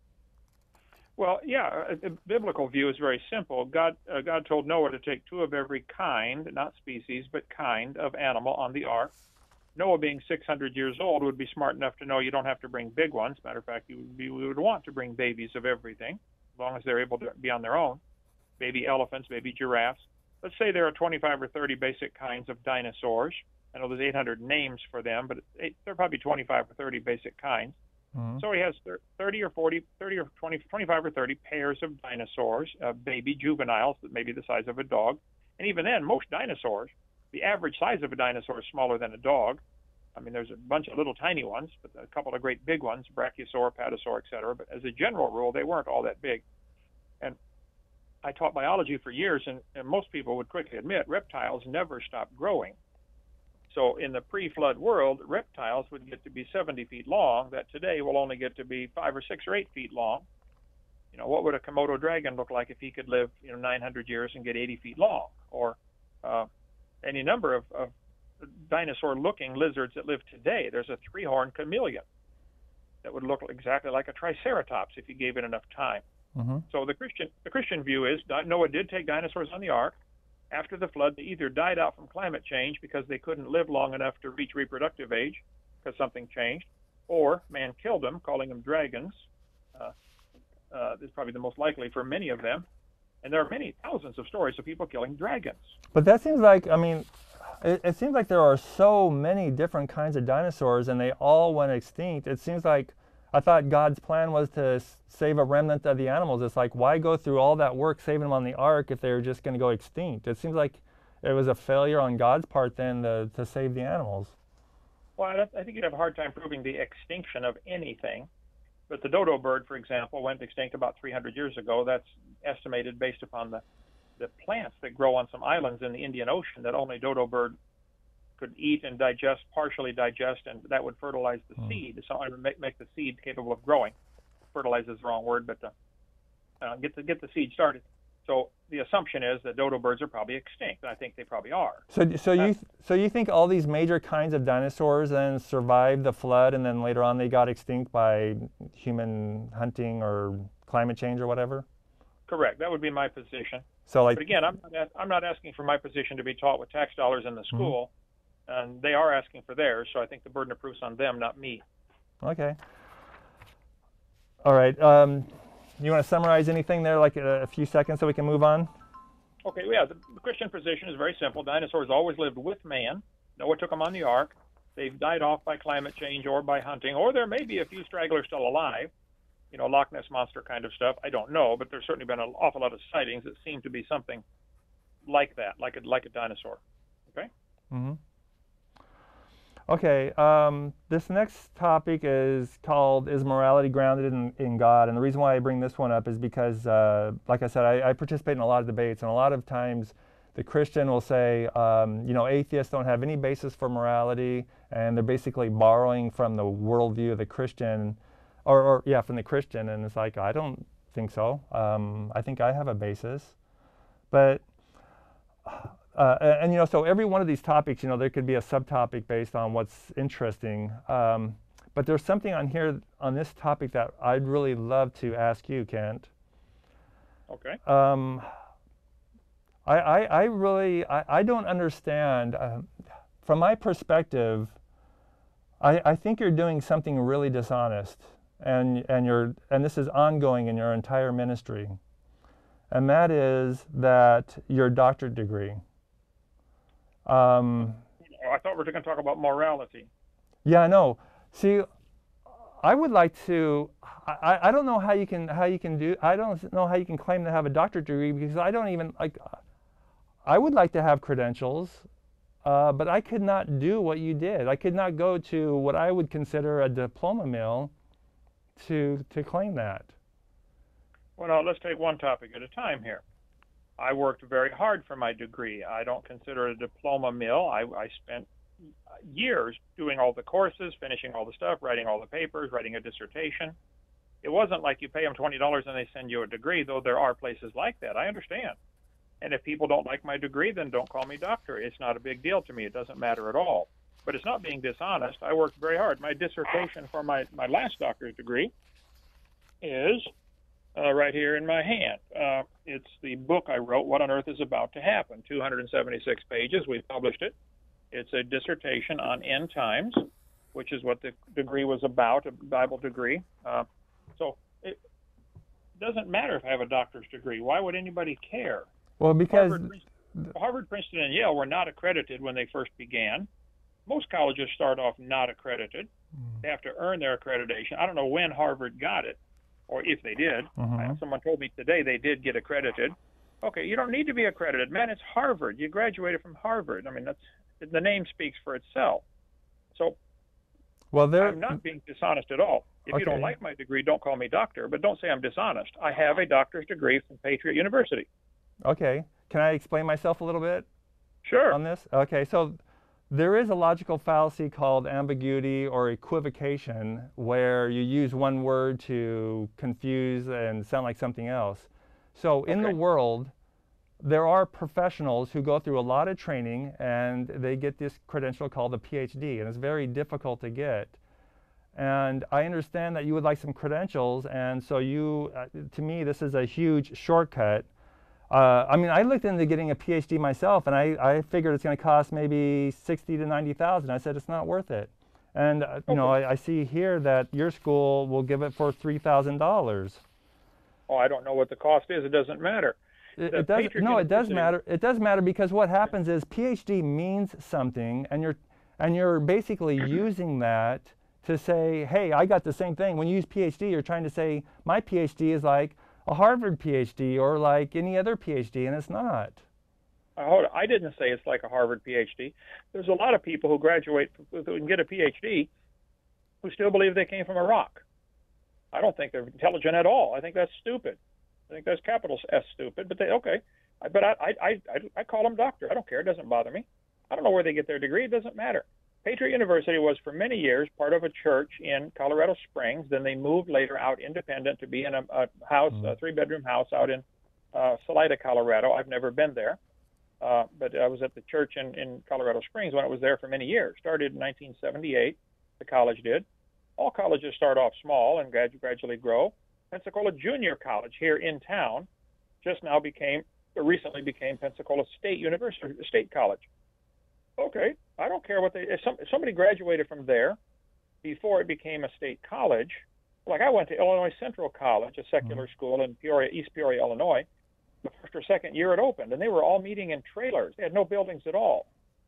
Well, yeah, a, a biblical view is very simple. God, uh, God told Noah to take two of every kind, not species, but kind of animal on the ark. Noah, being six hundred years old, would be smart enough to know you don't have to bring big ones. Matter of fact, you would, be, you would want to bring babies of everything, as long as they're able to be on their own. Baby elephants, baby giraffes. Let's say there are twenty-five or thirty basic kinds of dinosaurs. I know there's eight hundred names for them, but it, there are probably twenty-five or thirty basic kinds. Mm-hmm. So he has thirty or forty, thirty or twenty, twenty-five or thirty pairs of dinosaurs, uh, baby juveniles that may be the size of a dog. And even then, most dinosaurs, the average size of a dinosaur is smaller than a dog. I mean, there's a bunch of little tiny ones, but a couple of great big ones, Brachiosaur, Patasaur, et cetera. But as a general rule, they weren't all that big. And I taught biology for years, and, and most people would quickly admit reptiles never stop growing. So in the pre-flood world, reptiles would get to be seventy feet long, that today will only get to be five or six or eight feet long. You know, what would a Komodo dragon look like if he could live, you know, nine hundred years and get eighty feet long? Or uh, any number of, of dinosaur-looking lizards that live today. There's a three-horned chameleon that would look exactly like a triceratops if you gave it enough time. Mm-hmm. So the Christian the Christian view is Noah did take dinosaurs on the ark. After the flood, they either died out from climate change because they couldn't live long enough to reach reproductive age because something changed, or man killed them, calling them dragons. Uh, uh, this is probably the most likely for many of them. And there are many thousands of stories of people killing dragons. But that seems like, I mean, it, it seems like there are so many different kinds of dinosaurs and they all went extinct. It seems like, I thought God's plan was to save a remnant of the animals. It's like, why go through all that work saving them on the ark if they were just going to go extinct? It seems like it was a failure on God's part then to, to save the animals. Well, I, I think you'd have a hard time proving the extinction of anything. But the dodo bird, for example, went extinct about three hundred years ago. That's estimated based upon the, the plants that grow on some islands in the Indian Ocean that only dodo bird could eat and digest, partially digest, and that would fertilize the mm. seed. So it would make, make the seed capable of growing. Fertilize is the wrong word, but uh, uh, get the get the seed started. So the assumption is that dodo birds are probably extinct, and I think they probably are. So, so you so you think all these major kinds of dinosaurs then survived the flood, and then later on they got extinct by human hunting or climate change or whatever? Correct. That would be my position. So, like, but again, I'm not, I'm not asking for my position to be taught with tax dollars in the school. Mm-hmm. And they are asking for theirs, so I think the burden of proof's on them, not me. Okay. All right. Um, you want to summarize anything there, like a, a few seconds, so we can move on? Okay. Yeah. The, the Christian position is very simple. Dinosaurs always lived with man. Noah took them on the ark. They've died off by climate change or by hunting, or there may be a few stragglers still alive. You know, Loch Ness Monster kind of stuff. I don't know, but there's certainly been an awful lot of sightings that seem to be something like that, like a like a dinosaur. Okay. Mm-hmm. Okay, um, this next topic is called, is morality grounded in, in God? And the reason why I bring this one up is because, uh, like I said, I, I participate in a lot of debates, and a lot of times the Christian will say, um, you know, atheists don't have any basis for morality, and they're basically borrowing from the worldview of the Christian, or, or yeah, from the Christian, and it's like, I don't think so. Um, I think I have a basis. But Uh, and, and, you know, so every one of these topics, you know, there could be a subtopic based on what's interesting. Um, but there's something on here, on this topic, that I'd really love to ask you, Kent. Okay. Um, I, I, I really, I, I don't understand. Uh, from my perspective, I, I think you're doing something really dishonest, and, and, you're, and this is ongoing in your entire ministry. And that is that your doctorate degree. Um, I thought we were going to talk about morality. Yeah, no. See, I would like to. I, I don't know how you can how you can do. I don't know how you can claim to have a doctorate degree, because I don't even like. I would like to have credentials, uh, but I could not do what you did. I could not go to what I would consider a diploma mill to to claim that. Well, now, let's take one topic at a time here. I worked very hard for my degree. I don't consider it a diploma mill. I, I spent years doing all the courses, finishing all the stuff, writing all the papers, writing a dissertation. It wasn't like you pay them twenty dollars and they send you a degree, though there are places like that. I understand. And if people don't like my degree, then don't call me doctor. It's not a big deal to me. It doesn't matter at all. But it's not being dishonest. I worked very hard. My dissertation for my, my last doctor's degree is uh, right here in my hand. Uh, it's the book I wrote, What on Earth is About to Happen, two hundred seventy-six pages. We published it. It's a dissertation on end times, which is what the degree was about, a Bible degree. Uh, so it doesn't matter if I have a doctor's degree. Why would anybody care? Well, because Harvard, Princeton, Harvard, Princeton, and Yale were not accredited when they first began. Most colleges start off not accredited. They have to earn their accreditation. I don't know when Harvard got it, or if they did. Mm-hmm. Someone told me today they did get accredited. Okay, you don't need to be accredited. Man, it's Harvard. You graduated from Harvard. I mean, that's the name speaks for itself. So well, there, I'm not being dishonest at all. If okay. you don't like my degree, don't call me doctor, but don't say I'm dishonest. I have a doctor's degree from Patriot University. Okay. Can I explain myself a little bit? Sure. On this? Okay, so there is a logical fallacy called ambiguity or equivocation, where you use one word to confuse and sound like something else. So in Okay. the world, there are professionals who go through a lot of training and they get this credential called a P H D, and it's very difficult to get. And I understand that you would like some credentials, and so you, uh, to me, this is a huge shortcut. Uh, I mean, I looked into getting a P H D myself, and I, I figured it's going to cost maybe sixty to ninety thousand. I said it's not worth it. And uh, you know, I, I see here that your school will give it for three thousand dollars. Oh, I don't know what the cost is. It doesn't matter. It, it does. No, it does matter. It does matter, because what happens is P H D means something, and you're and you're basically using that to say, hey, I got the same thing. When you use P H D, you're trying to say my P H D is like a Harvard P H D or like any other P H D, and it's not. Uh, hold on. I didn't say it's like a Harvard P H D. There's a lot of people who graduate who can get a P H D who still believe they came from a rock. I don't think they're intelligent at all. I think that's stupid. I think that's capital S stupid. But they okay. I, but I, I I I call them doctor. I don't care. It doesn't bother me. I don't know where they get their degree. It doesn't matter. Patriot University was for many years part of a church in Colorado Springs. Then they moved later out independent to be in a, a house, mm-hmm. a three-bedroom house out in uh, Salida, Colorado. I've never been there, uh, but I was at the church in, in Colorado Springs when it was there for many years. Started in nineteen seventy-eight, the college did. All colleges start off small and grad- gradually grow. Pensacola Junior College here in town just now became, or recently became Pensacola State University, State College. Okay, I don't care what they, if, some, if somebody graduated from there before it became a state college, like I went to Illinois Central College, a secular mm-hmm. school in Peoria, East Peoria, Illinois. The first or second year it opened, and they were all meeting in trailers. They had no buildings at all.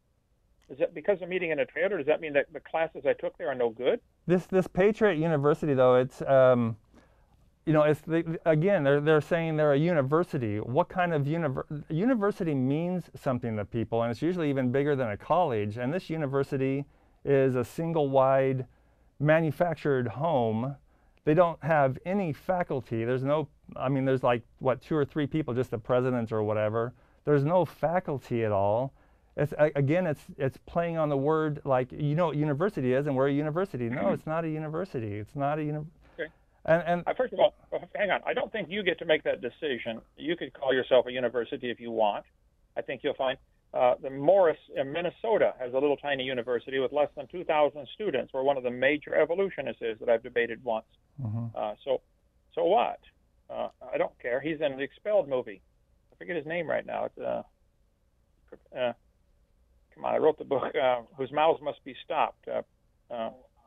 Is that because of meeting in a trailer? Does that mean that the classes I took there are no good? This this Patriot University, though, it's um, you know, it's the, again they're they're saying they're a university. What kind of univer- university means something to people, and it's usually even bigger than a college. And this university is a single wide manufactured home. They don't have any faculty. There's no, I mean, there's like what two or three people, just the president or whatever. There's no faculty at all. It's again, it's it's playing on the word, like, you know what university is, and we're a university. No, it's not a university. It's not a university. Okay. And, and uh, first of all, hang on. I don't think you get to make that decision. You could call yourself a university if you want. I think you'll find uh, the Morris in Minnesota has a little tiny university with less than two thousand students, where one of the major evolutionists is that I've debated once. Mm-hmm. Uh, so, so what? Uh, I don't care. He's in the Expelled movie. forget his name right now. It's, uh, uh, come on, I wrote the book, uh, Whose Mouths Must Be Stopped. Uh, uh,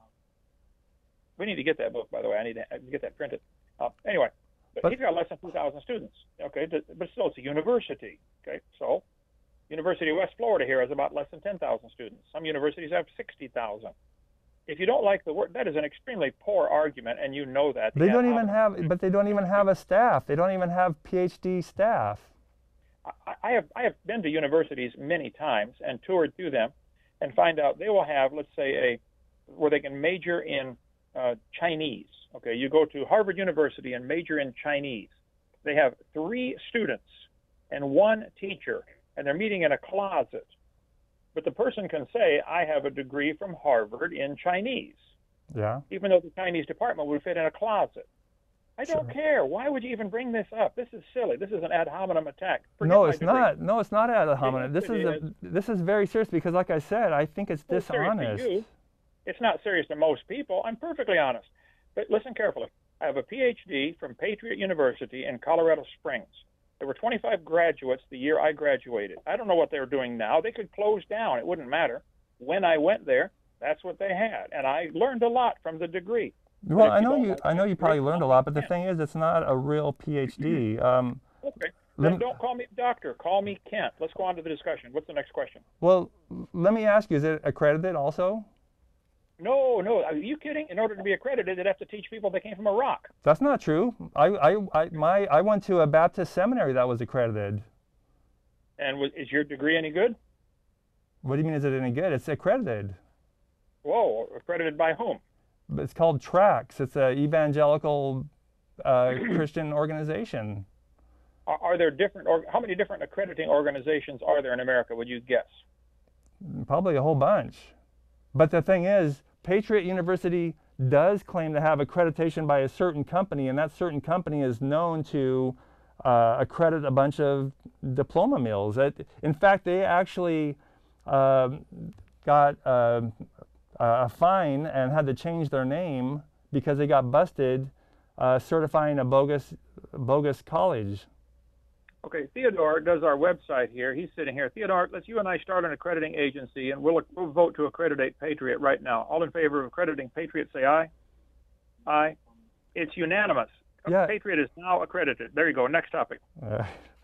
we need to get that book, by the way. I need to get that printed. Uh, anyway, but, but he's got less than two thousand students. Okay, but still, it's a university. Okay, so University of West Florida here has about less than ten thousand students. Some universities have sixty thousand. If you don't like the word, that is an extremely poor argument, and you know that. They don't even have, but they don't even have a staff. They don't even have PhD staff. I, I have I have been to universities many times and toured through them, and find out they will have, let's say, a where they can major in uh, Chinese. Okay, you go to Harvard University and major in Chinese. They have three students and one teacher, and they're meeting in a closet. But the person can say, I have a degree from Harvard in Chinese. Yeah. Even though the Chinese department would fit in a closet. I don't sure. care. Why would you even bring this up? This is silly. This is an ad hominem attack. Forget no, it's degree. not. No, it's not ad hominem. This is, is a, this is very serious because, like I said, I think it's well, dishonest. It's serious to you. It's not serious to most people. I'm perfectly honest. But listen carefully. I have a P H D from Patriot University in Colorado Springs. There were twenty-five graduates the year I graduated. I don't know what they're doing now. They could close down. It wouldn't matter. When I went there, that's what they had. And I learned a lot from the degree. Well, I know you. Like I know you probably learned a lot, but the thing is, it's not a real P H D. Um, okay. Then don't call me doctor. Call me Kent. Let's go on to the discussion. What's the next question? Well, let me ask you: is it accredited also? No, no. Are you kidding? In order to be accredited, they'd have to teach people they came from Iraq. That's not true. I, I, I, my, I went to a Baptist seminary that was accredited. And was, is your degree any good? What do you mean, is it any good? It's accredited. Whoa, accredited by whom? It's called TRACS. It's an evangelical uh, Christian organization. Are, are there different, or how many different accrediting organizations are there in America, would you guess? Probably a whole bunch. But the thing is, Patriot University does claim to have accreditation by a certain company, and that certain company is known to uh, accredit a bunch of diploma mills. It, in fact, they actually uh, got uh, a fine and had to change their name because they got busted uh, certifying a bogus, bogus college. Okay, Theodore does our website here. He's sitting here. Theodore, let's you and I start an accrediting agency, and we'll, we'll vote to accreditate Patriot right now. All in favor of accrediting Patriot, say aye. Aye. It's unanimous. Yeah. Patriot is now accredited. There you go. Next topic. Uh,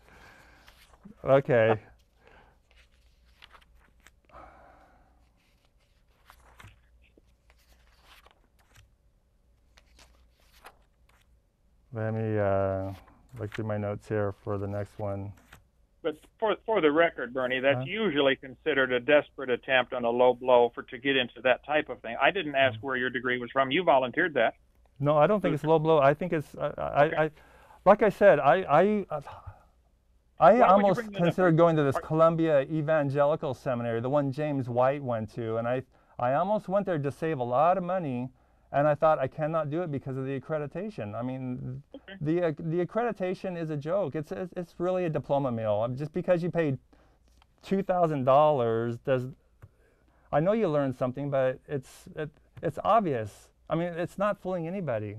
okay. Let me uh, look through my notes here for the next one. But for for the record, Bernie, that's uh-huh. usually considered a desperate attempt on a low blow for to get into that type of thing. I didn't ask where your degree was from. You volunteered that. No, I don't think it's low blow. I think it's, uh, I, okay. I, like I said, I, I, uh, I almost considered going to this Columbia Evangelical Seminary, the one James White went to, and I, I almost went there to save a lot of money. And I thought, I cannot do it because of the accreditation. I mean, okay. the uh, the accreditation is a joke. It's it's, it's really a diploma mill. Just because you paid two thousand dollars does. I know you learned something, but it's it, it's obvious. I mean, it's not fooling anybody.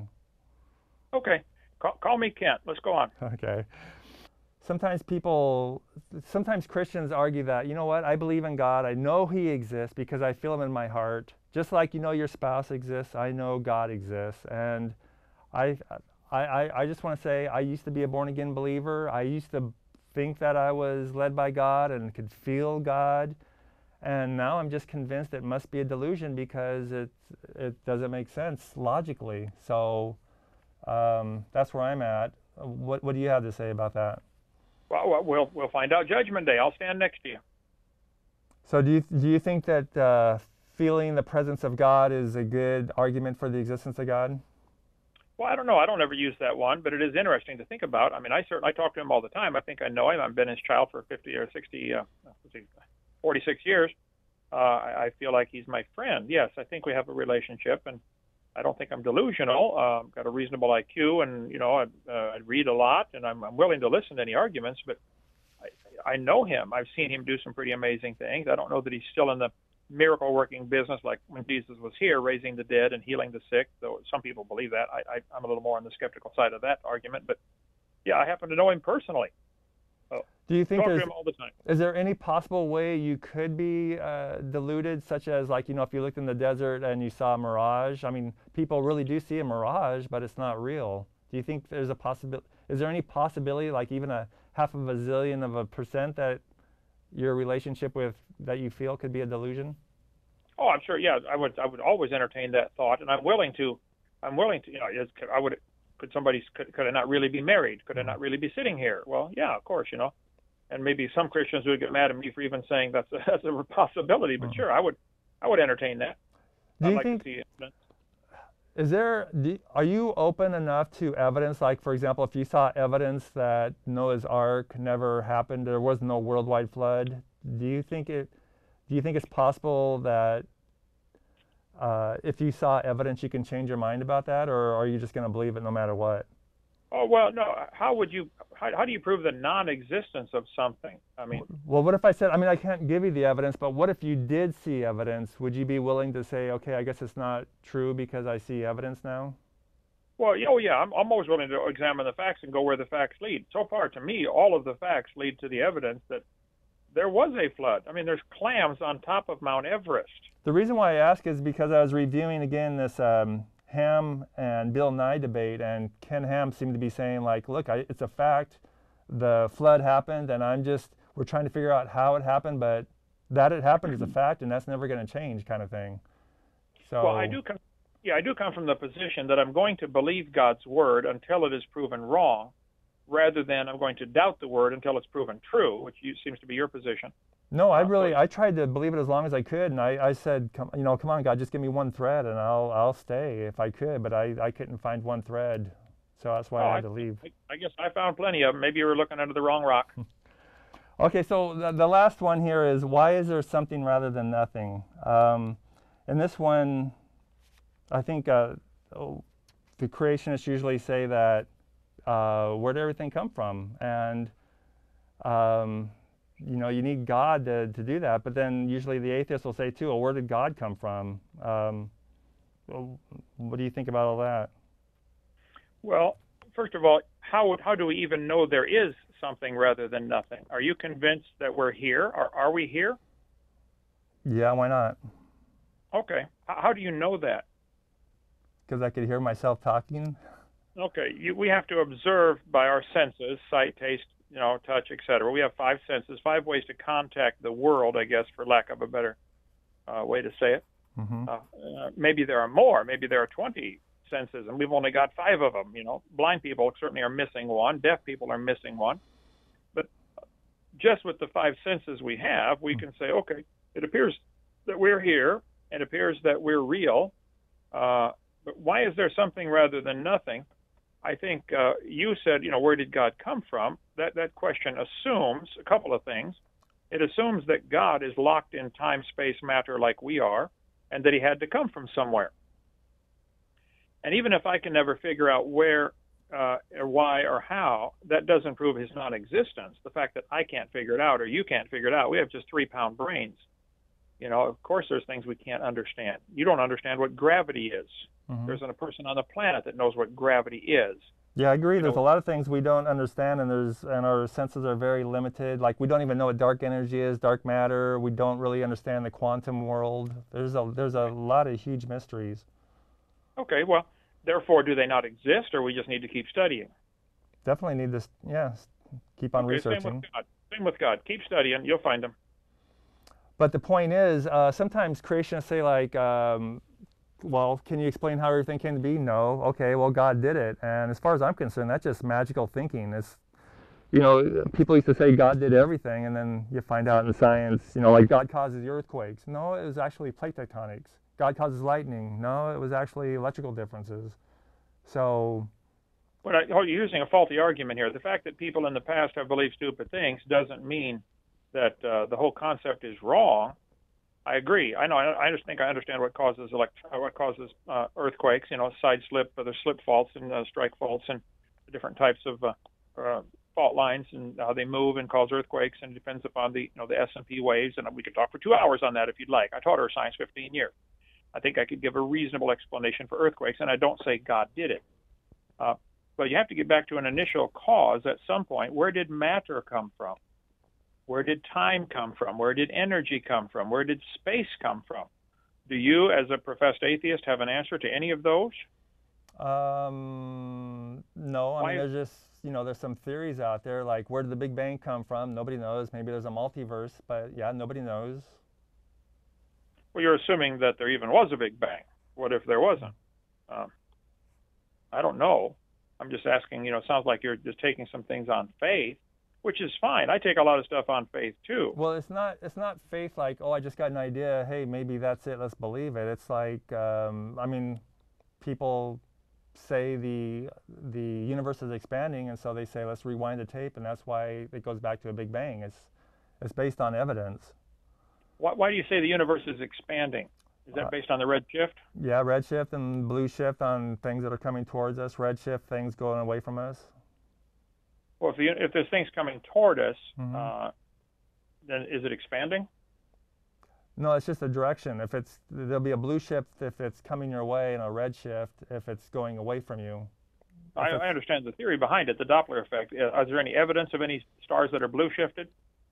Okay, call, call me Kent. Let's go on. Okay. Sometimes people, sometimes Christians argue that, you know what, I believe in God. I know He exists because I feel Him in my heart. Just like you know your spouse exists, I know God exists. And I, I, I just want to say, I used to be a born-again believer. I used to think that I was led by God and could feel God. And now I'm just convinced it must be a delusion because it, it doesn't make sense logically. So um, that's where I'm at. What, what do you have to say about that? Well, we'll we'll find out Judgment Day. I'll stand next to you. So do you do you think that uh, feeling the presence of God is a good argument for the existence of God? Well, I don't know. I don't ever use that one, but it is interesting to think about. I mean, I certainly I talk to him all the time. I think I know him. I've been his child for fifty or sixty, uh, forty-six years. Uh, I, I feel like he's my friend. Yes, I think we have a relationship, and I don't think I'm delusional. Uh, I've got a reasonable I Q, and you know, I, uh, I read a lot, and I'm, I'm willing to listen to any arguments. But I, I know him. I've seen him do some pretty amazing things. I don't know that he's still in the miracle-working business like when Jesus was here, raising the dead and healing the sick. Though some people believe that. I, I, I'm a little more on the skeptical side of that argument. But yeah, I happen to know him personally. Oh, Do you think talk to there's, him all the time. is there any possible way you could be uh, deluded, such as, like, you know, if you looked in the desert and you saw a mirage? I mean, people really do see a mirage, but it's not real. Do you think there's a possibility, is there any possibility, like even a half of a zillion of a percent, that your relationship with, that you feel could be a delusion? Oh, I'm sure. Yeah, I would. I would always entertain that thought, and I'm willing to. I'm willing to. You know, is, I would. Could somebody? Could, could I not really be married? Could I not really be sitting here? Well, yeah, of course. You know, and maybe some Christians would get mad at me for even saying that's a, that's a possibility. But mm-hmm. sure, I would. I would entertain that. Do I'd you like think? To see it. Is there? Do, are you open enough to evidence? Like, for example, if you saw evidence that Noah's Ark never happened, there was no worldwide flood. Do you think it? Do you think it's possible that uh, if you saw evidence, you can change your mind about that, or are you just going to believe it no matter what? Oh, well, no. How would you? How, how do you prove the non-existence of something? I mean, well, what if I said? I mean, I can't give you the evidence, but what if you did see evidence? Would you be willing to say, okay, I guess it's not true because I see evidence now? Well, oh yeah, I'm, I'm always willing to examine the facts and go where the facts lead. So far, to me, all of the facts lead to the evidence that there was a flood. I mean, there's clams on top of Mount Everest. The reason why I ask is because I was reviewing again this um, Ham and Bill Nye debate, and Ken Ham seemed to be saying, like, look, I, it's a fact, the flood happened, and I'm just, we're trying to figure out how it happened, but that it happened is a fact, and that's never going to change, kind of thing. So, well, I do come, yeah, I do come from the position that I'm going to believe God's word until it is proven wrong, rather than I'm going to doubt the word until it's proven true, which you, seems to be your position. No, I really, I tried to believe it as long as I could, and I, I said, come, you know, come on, God, just give me one thread, and I'll, I'll stay if I could, but I, I couldn't find one thread, so that's why oh, I had I, to leave. I, I guess I found plenty of them. Maybe you were looking under the wrong rock. Okay, so the, the last one here is, why is there something rather than nothing? Um, and this one, I think uh, the creationists usually say that, uh, where did everything come from? And, um, you know, you need God to, to do that, but then usually the atheists will say too, well, where did God come from? Um, well, what do you think about all that? Well, first of all, how, how do we even know there is something rather than nothing? Are you convinced that we're here, or are we here? Yeah, why not? Okay. How do you know that? Because I could hear myself talking. Okay. You, we have to observe by our senses, sight, taste, you know, touch, et cetera. We have five senses, five ways to contact the world, I guess, for lack of a better uh, way to say it. Mm-hmm. uh, uh, maybe there are more. Maybe there are twenty senses, and we've only got five of them. You know, blind people certainly are missing one. Deaf people are missing one. But just with the five senses we have, we can say, okay, it appears that we're here. It appears that we're real. Uh, but why is there something rather than nothing? I think uh, you said, you know, where did God come from? That that question assumes a couple of things. It assumes that God is locked in time, space, matter like we are, and that he had to come from somewhere. And even if I can never figure out where uh, or why or how, that doesn't prove his non-existence. The fact that I can't figure it out or you can't figure it out, we have just three-pound brains. You know, of course there's things we can't understand. You don't understand what gravity is. Mm-hmm. There's a person on the planet that knows what gravity is. Yeah, I agree. You there's know, a lot of things we don't understand, and there's and our senses are very limited. Like, we don't even know what dark energy is, dark matter. We don't really understand the quantum world. There's a there's a lot of huge mysteries. Okay, well, therefore, do they not exist, or we just need to keep studying? Definitely need to, yeah, keep on okay, researching. Same with God. Same with God. Keep studying. You'll find them. But the point is, uh, sometimes creationists say, like, um, well, can you explain how everything came to be? No. Okay, well, God did it. And as far as I'm concerned, that's just magical thinking. It's, you know, people used to say God did everything, and then you find out in science, you know, like God causes the earthquakes. No, it was actually plate tectonics. God causes lightning. No, it was actually electrical differences. So... Well, you're using a faulty argument here. The fact that people in the past have believed stupid things doesn't mean that uh, the whole concept is wrong. I agree. I know. I, I just think I understand what causes elect- what causes uh, earthquakes. You know, side slip, or there's slip faults and uh, strike faults, and different types of uh, uh, fault lines and how they move and cause earthquakes. And it depends upon the you know the S and P waves. And we could talk for two hours on that if you'd like. I taught earth science fifteen years. I think I could give a reasonable explanation for earthquakes, and I don't say God did it. Uh, But you have to get back to an initial cause at some point. Where did matter come from? Where did time come from? Where did energy come from? Where did space come from? Do you, as a professed atheist, have an answer to any of those? Um, no, I Why? mean, there's just, you know, there's some theories out there, like where did the Big Bang come from? Nobody knows. Maybe there's a multiverse, but yeah, nobody knows. Well, you're assuming that there even was a Big Bang. What if there wasn't? Um, I don't know. I'm just asking, you know, it sounds like you're just taking some things on faith, which is fine. I take a lot of stuff on faith too. Well, it's not, it's not faith like, oh, I just got an idea. Hey, maybe that's it. Let's believe it. It's like, um, I mean, people say the the universe is expanding, and so they say let's rewind the tape, and that's why it goes back to a Big Bang. It's it's based on evidence. Why, why do you say the universe is expanding? Is that Uh, based on the red shift? Yeah, redshift and blue shift on things that are coming towards us. Redshift things going away from us. Well, if the, if this thing's coming toward us, Mm-hmm. uh, then is it expanding? No, it's just a direction. If it's there'll be a blue shift if it's coming your way, and a red shift if it's going away from you. I, I understand the theory behind it, the Doppler effect. Uh, Is there any evidence of any stars that are blue shifted?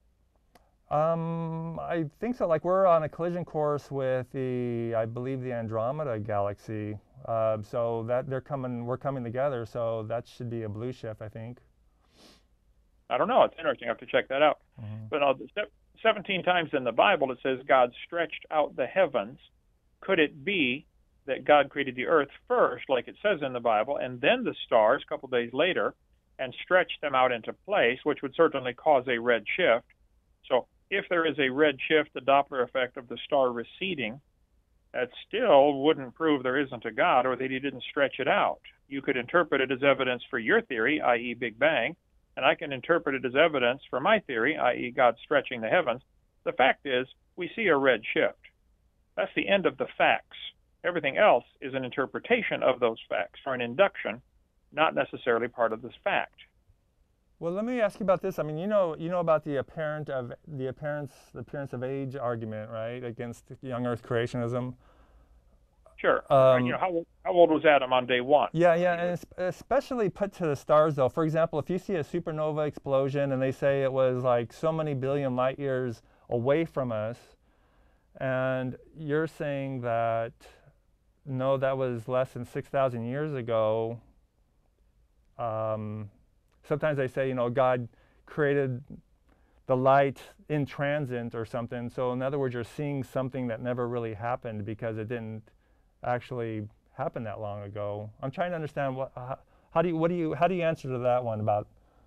Um, I think so. Like we're on a collision course with the, I believe, the Andromeda galaxy. Uh, so that they're coming, we're coming together. So that should be a blue shift, I think. I don't know. It's interesting. I have to check that out. Mm-hmm. But uh, seventeen times in the Bible it says God stretched out the heavens. Could it be that God created the earth first, like it says in the Bible, and then the stars a couple days later, and stretched them out into place, which would certainly cause a red shift? So if there is a red shift, the Doppler effect of the star receding, that still wouldn't prove there isn't a God or that he didn't stretch it out. You could interpret it as evidence for your theory, that is. Big Bang, and I can interpret it as evidence for my theory, that is God stretching the heavens. The fact is, we see a red shift. That's the end of the facts. Everything else is an interpretation of those facts, or an induction, not necessarily part of this fact. Well, let me ask you about this. I mean, you know, you know about the apparent of the appearance, the appearance of age argument, right, against young Earth creationism. Sure. Um, you know, how, how old was Adam on day one? Yeah, yeah, and es- especially put to the stars, though. For example, if you see a supernova explosion and they say it was like so many billion light years away from us, and you're saying that, no, that was less than six thousand years ago. Um, sometimes they say, you know, God created the light in transit or something. So in other words, you're seeing something that never really happened because it didn't actually happen that long ago. I'm trying to understand what, how, how do you, what do you, how do you answer to that one about?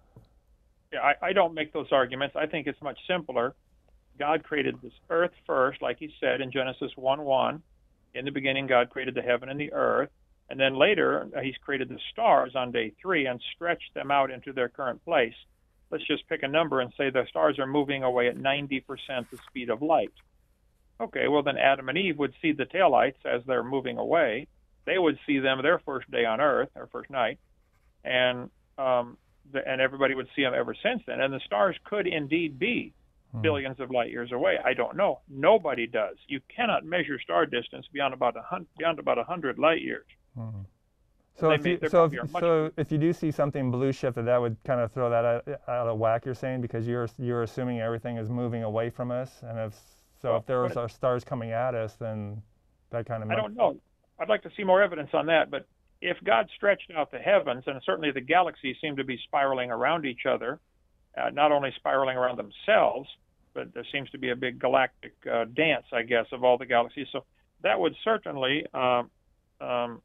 Yeah, I, I don't make those arguments. I think it's much simpler. God created this earth first, like he said in Genesis one one. In the beginning, God created the heaven and the earth. And then later, uh, he's created the stars on day three and stretched them out into their current place. Let's just pick a number and say the stars are moving away at ninety percent the speed of light. Okay, well, then Adam and Eve would see the taillights as they're moving away. They would see them their first day on earth, their first night. And, um, the, and everybody would see them ever since then. And the stars could indeed be billions of light years away. I don't know. Nobody does. You cannot measure star distance beyond about a hundred, beyond about a hundred light years. Mm-hmm. So, They if may- you, they're so, if, probably much- so if you do see something blue shifted, that would kind of throw that out, out of whack, you're saying, because you're you're assuming everything is moving away from us, and if so, Well, if there was but- our stars coming at us, then that kind of. I don't know. I'd like to see more evidence on that. But if God stretched out the heavens, and certainly the galaxies seem to be spiraling around each other, uh, not only spiraling around themselves, but there seems to be a big galactic uh, dance, I guess, of all the galaxies. So that would certainly um, um,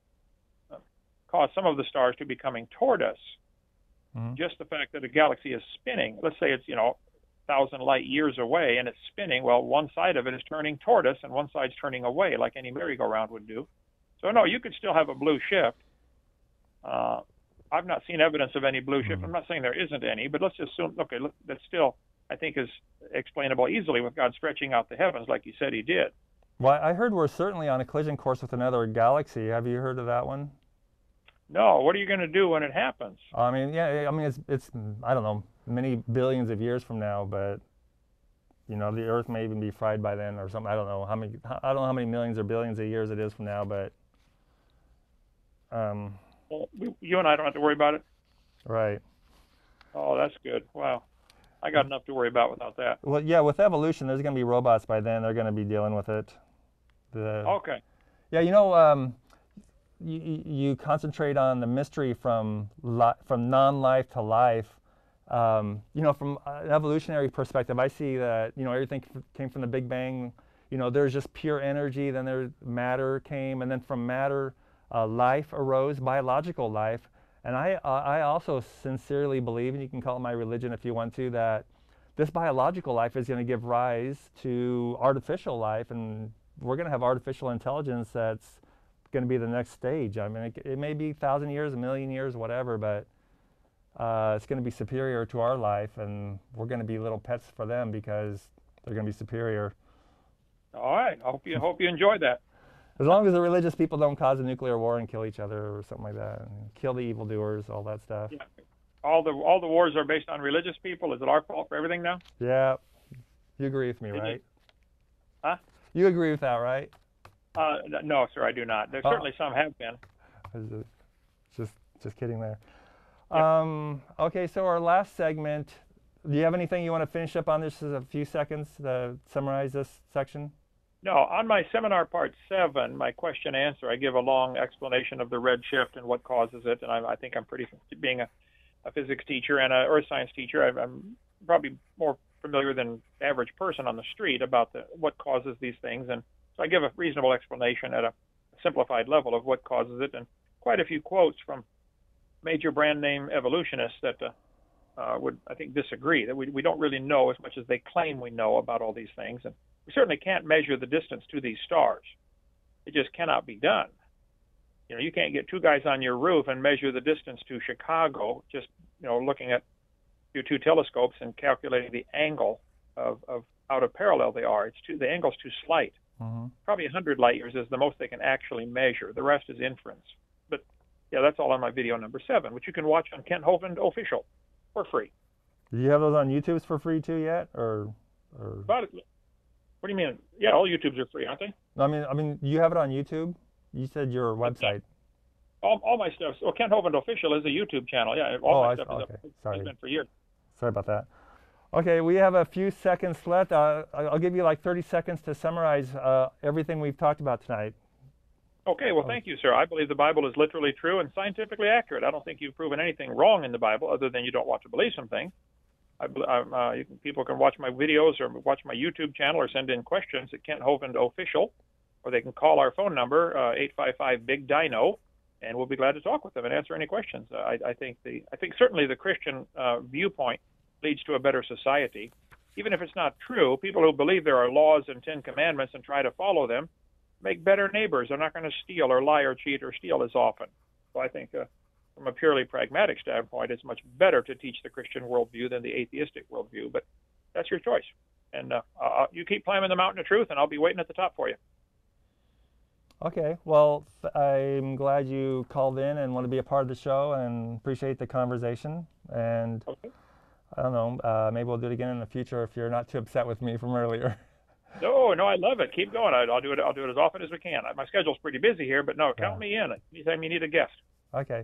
cause some of the stars to be coming toward us. Mm-hmm. Just the fact that a galaxy is spinning, let's say it's, you know, thousand light years away and it's spinning, well, one side of it is turning toward us and one side's turning away, like any merry-go-round would do. So, no, you could still have a blue shift. Uh, I've not seen evidence of any blue shift. Mm-hmm. I'm not saying there isn't any, but let's assume, okay, look, that's still, I think, is explainable easily with God stretching out the heavens like he said he did. Well, I heard we're certainly on a collision course with another galaxy. Have you heard of that one? No, what are you going to do when it happens? I mean, yeah, I mean, it's, it's, I don't know, many billions of years from now, but, you know, the Earth may even be fried by then or something. I don't know how many, I don't know how many millions or billions of years it is from now, but, um, Well, we, you and I don't have to worry about it. Right. Oh, that's good. Wow. I got enough to worry about without that. Well, yeah, with evolution, there's going to be robots by then. They're going to be dealing with it. The, Okay. yeah, you know, um, you, you concentrate on the mystery from li from non-life to life. Um, you know, from an evolutionary perspective, I see that, you know, everything came from the Big Bang. You know, there's just pure energy, then there matter came, and then from matter, uh, life arose, biological life. And I, uh, I also sincerely believe, and you can call it my religion if you want to, that this biological life is going to give rise to artificial life, and we're going to have artificial intelligence that's going to be the next stage. I mean, it, it may be a thousand years, a million years, whatever, but uh, it's going to be superior to our life, and we're going to be little pets for them because they're going to be superior. All right. I hope you hope you enjoyed that. As long as the religious people don't cause a nuclear war and kill each other or something like that, and kill the evildoers, all that stuff. Yeah. All the all the wars are based on religious people. Is it our fault for everything now? Yeah, you agree with me, Did right? you? Huh? You agree with that, right? Uh, no, sir, I do not. There Oh. certainly some have been. Just, just kidding there. Yep. Um, okay, so our last segment. Do you have anything you want to finish up on? This is a few seconds to summarize this section. No, on my seminar part seven, my question answer, I give a long explanation of the red shift and what causes it. And I, I think I'm pretty, being a, a physics teacher and a earth science teacher, I, I'm probably more familiar than the average person on the street about the, what causes these things. And so I give a reasonable explanation at a simplified level of what causes it, and quite a few quotes from major brand name evolutionists that uh, uh, would, I think, disagree, that we, we don't really know as much as they claim we know about all these things. And we certainly can't measure the distance to these stars. It just cannot be done. You know, you can't get two guys on your roof and measure the distance to Chicago just, you know, looking at your two telescopes and calculating the angle of, of out of parallel they are. It's too, the angle's too slight. Mm-hmm. Probably one hundred light years is the most they can actually measure. The rest is inference. But, yeah, that's all on my video number seven, which you can watch on Kent Hovind Official for free. Do you have those on YouTube for free too yet, or? or... But, what do you mean? Yeah, all YouTubes are free, aren't they? No, I mean, I mean, you have it on YouTube. You said your website. All, all my stuff. Well, Kent Hovind Official is a YouTube channel. Yeah, all oh, my I, stuff okay. is up. Sorry. It's been for years. Sorry about that. Okay, we have a few seconds left. Uh, I'll give you like thirty seconds to summarize uh, everything we've talked about tonight. Okay, well, thank you, sir. I believe the Bible is literally true and scientifically accurate. I don't think you've proven anything wrong in the Bible other than you don't want to believe some things. I, uh, you can, people can watch my videos or watch my YouTube channel or send in questions at Kent Hovind Official, or they can call our phone number, uh, eight five five, big dino, and we'll be glad to talk with them and answer any questions. Uh, I, I think the I think certainly the Christian uh, viewpoint leads to a better society. Even if it's not true, people who believe there are laws and Ten Commandments and try to follow them make better neighbors. They're not going to steal or lie or cheat or steal as often. So I think uh, from a purely pragmatic standpoint, it's much better to teach the Christian worldview than the atheistic worldview. But that's your choice. And uh, uh, you keep climbing the mountain of truth, and I'll be waiting at the top for you. Okay. Well, I'm glad you called in and want to be a part of the show, and appreciate the conversation. And okay. I don't know, uh, maybe we'll do it again in the future if you're not too upset with me from earlier. No, no, I love it. Keep going. I, I'll do it. I'll do it as often as we can. My schedule's pretty busy here, but no, count yeah. me in. Anytime you need a guest. Okay.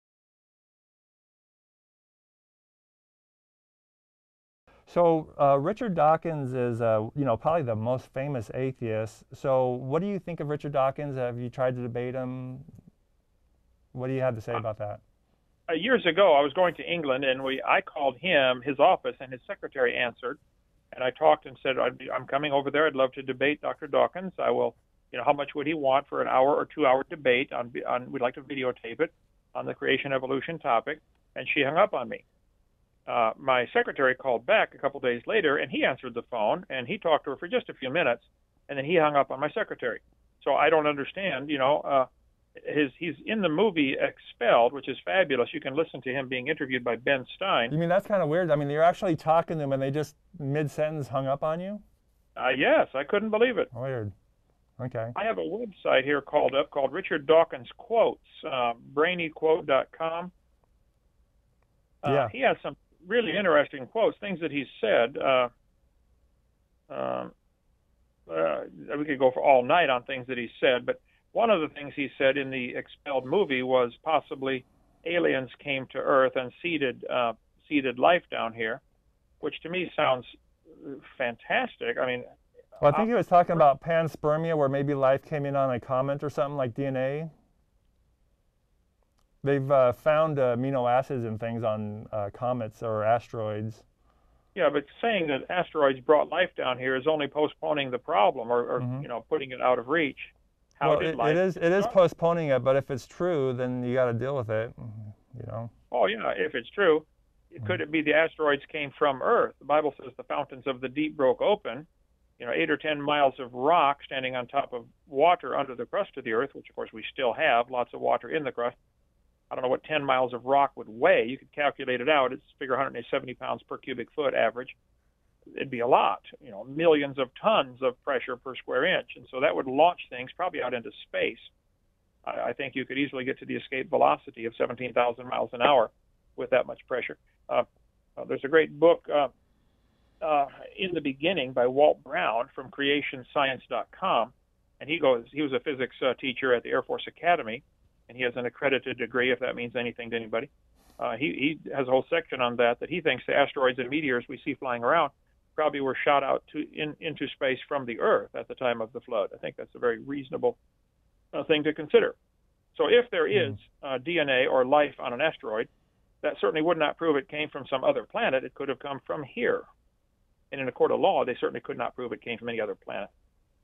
So uh, Richard Dawkins is, uh, you know, probably the most famous atheist. So what do you think of Richard Dawkins? Have you tried to debate him? What do you have to say uh, about that? Uh, years ago, I was going to England, and we I called him, his office, and his secretary answered. And I talked and said, I'd be, I'm coming over there. I'd love to debate Doctor Dawkins. I will, you know, how much would he want for an hour or two-hour debate on, on, we'd like to videotape it on the creation evolution topic. And she hung up on me. Uh, my secretary called back a couple days later, and he answered the phone, and he talked to her for just a few minutes, and then he hung up on my secretary. So I don't understand, you know, uh, his he's in the movie Expelled, which is fabulous. You can listen to him being interviewed by Ben Stein. You mean that's kind of weird? I mean, you're actually talking to them, and they just mid-sentence hung up on you? Uh, yes, I couldn't believe it. Weird. Okay. I have a website here called up called Richard Dawkins Quotes, uh, brainy quote dot com. Uh, yeah. He has some really interesting quotes, things that he said. Uh, um, uh, we could go for all night on things that he said, but one of the things he said in the Expelled movie was possibly aliens came to Earth and seeded uh, seeded life down here, which to me sounds fantastic. I mean, well, I think he was talking about panspermia, where maybe life came in on a comet or something like D N A. They've uh, found uh, amino acids and things on uh, comets or asteroids. Yeah, but saying that asteroids brought life down here is only postponing the problem, or, or mm-hmm. you know, putting it out of reach. How well, did it, life it is it is postponing it, but if it's true, then you got to deal with it. You know. Oh yeah, if it's true, mm-hmm. could it be the asteroids came from Earth? The Bible says the fountains of the deep broke open. You know, eight or ten miles of rock standing on top of water under the crust of the Earth, which of course we still have, lots of water in the crust. I don't know what ten miles of rock would weigh. You could calculate it out. It's figure one hundred seventy pounds per cubic foot average. It'd be a lot, you know, millions of tons of pressure per square inch. And so that would launch things probably out into space. I, I think you could easily get to the escape velocity of seventeen thousand miles an hour with that much pressure. Uh, uh, there's a great book, uh, uh, In the Beginning by Walt Brown from creation science dot com. And he goes, he was a physics uh, teacher at the Air Force Academy. And he has an accredited degree, if that means anything to anybody. Uh, he, he has a whole section on that, that he thinks the asteroids and meteors we see flying around probably were shot out to in, into space from the Earth at the time of the flood. I think that's a very reasonable uh, thing to consider. So if there is uh, D N A or life on an asteroid, that certainly would not prove it came from some other planet. It could have come from here. And in a court of law, they certainly could not prove it came from any other planet.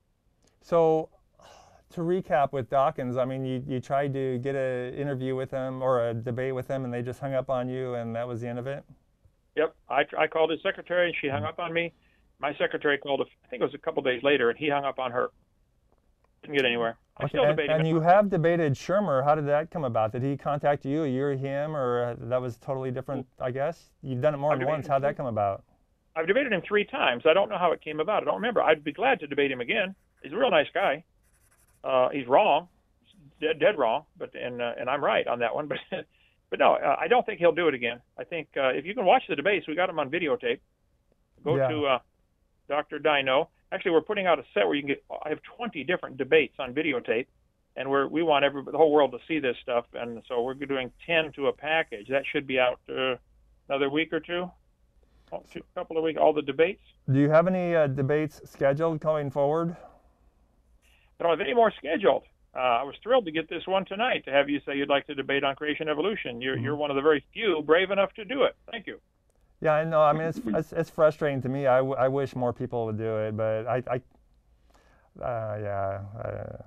So, to recap with Dawkins, I mean, you, you tried to get an interview with him or a debate with him, and they just hung up on you, and that was the end of it? Yep. I, I called his secretary, and she hung up on me. My secretary called, I think it was a couple days later, and he hung up on her. Didn't get anywhere. I okay. still and, debating and you have debated Shermer. How did that come about? Did he contact you, or you or him, or that was totally different, I guess? You've done it more I've than once. How'd that come about? I've debated him three times. I don't know how it came about. I don't remember. I'd be glad to debate him again. He's a real nice guy. Uh, he's wrong, dead, dead wrong, but and uh, and I'm right on that one. But but no, uh, I don't think he'll do it again. I think uh, if you can watch the debates, we got them on videotape. Go yeah. to uh, Doctor Dino. Actually, we're putting out a set where you can get. I have twenty different debates on videotape, and we're we want every the whole world to see this stuff. And so we're doing ten to a package. That should be out uh, another week or two, a couple of weeks. All the debates. Do you have any uh, debates scheduled going forward? I don't have any more scheduled. Uh, I was thrilled to get this one tonight, to have you say you'd like to debate on creation evolution. You're, mm-hmm. you're one of the very few brave enough to do it. Thank you. Yeah, I know. I mean, it's it's, it's frustrating to me. I, w I wish more people would do it, but I, I uh, yeah, uh,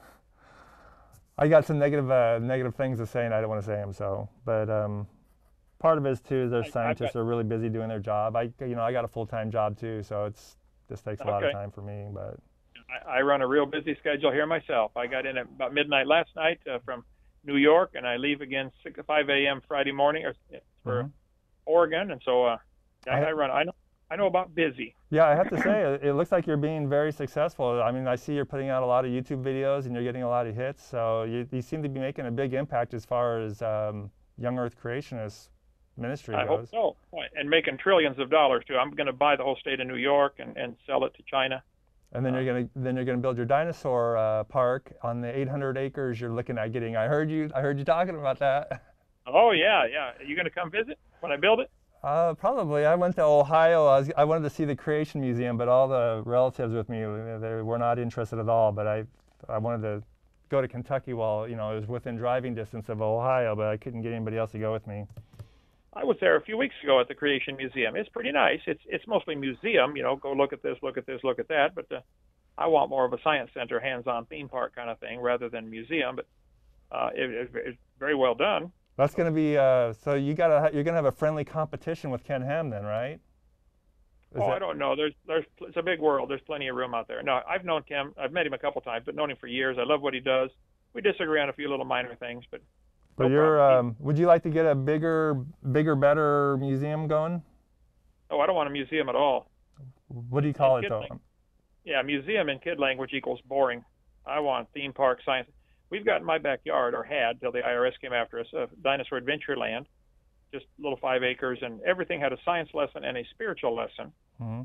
I got some negative uh, negative things to say, and I don't want to say them. So, but um, part of it is too is their scientists got, are really busy doing their job. I you know I got a full time job too, so it's this takes a okay. lot of time for me, but. I run a real busy schedule here myself. I got in at about midnight last night uh, from New York, and I leave again six, five a m Friday morning or, for mm-hmm. Oregon. And so uh, I, I run. I know. I know about busy. Yeah, I have to say, it, it looks like you're being very successful. I mean, I see you're putting out a lot of YouTube videos, and you're getting a lot of hits. So you, you seem to be making a big impact as far as um, Young Earth Creationist ministry I goes. hope so. And making trillions of dollars too. I'm going to buy the whole state of New York and, and sell it to China. And then you're gonna then you're gonna build your dinosaur uh, park on the eight hundred acres you're looking at getting. I heard you I heard you talking about that. Oh yeah, yeah. Are you gonna come visit when I build it? Uh, probably. I went to Ohio. I, was, I wanted to see the Creation Museum, but all the relatives with me they were not interested at all. But I I wanted to go to Kentucky while you know it was within driving distance of Ohio, but I couldn't get anybody else to go with me. I was there a few weeks ago at the Creation Museum. It's pretty nice. It's it's mostly museum, you know, go look at this, look at this, look at that. But uh, I want more of a science center, hands-on theme park kind of thing rather than museum. But uh, it, it, it's very well done. That's going to be uh, so you got you're going to have a friendly competition with Ken Ham then, right? Is oh, that... I don't know. There's there's it's a big world. There's plenty of room out there. No, I've known Ken. I've met him a couple times, but known him for years. I love what he does. We disagree on a few little minor things, but. So no you're, um, would you like to get a bigger, bigger, better museum going? Oh, I don't want a museum at all. What do you call in it, though? Lang- yeah, museum in kid language equals boring. I want theme park science. We've got in my backyard, or had, till the I R S came after us, a dinosaur adventure land, just little five acres, and everything had a science lesson and a spiritual lesson. Mm-hmm. And we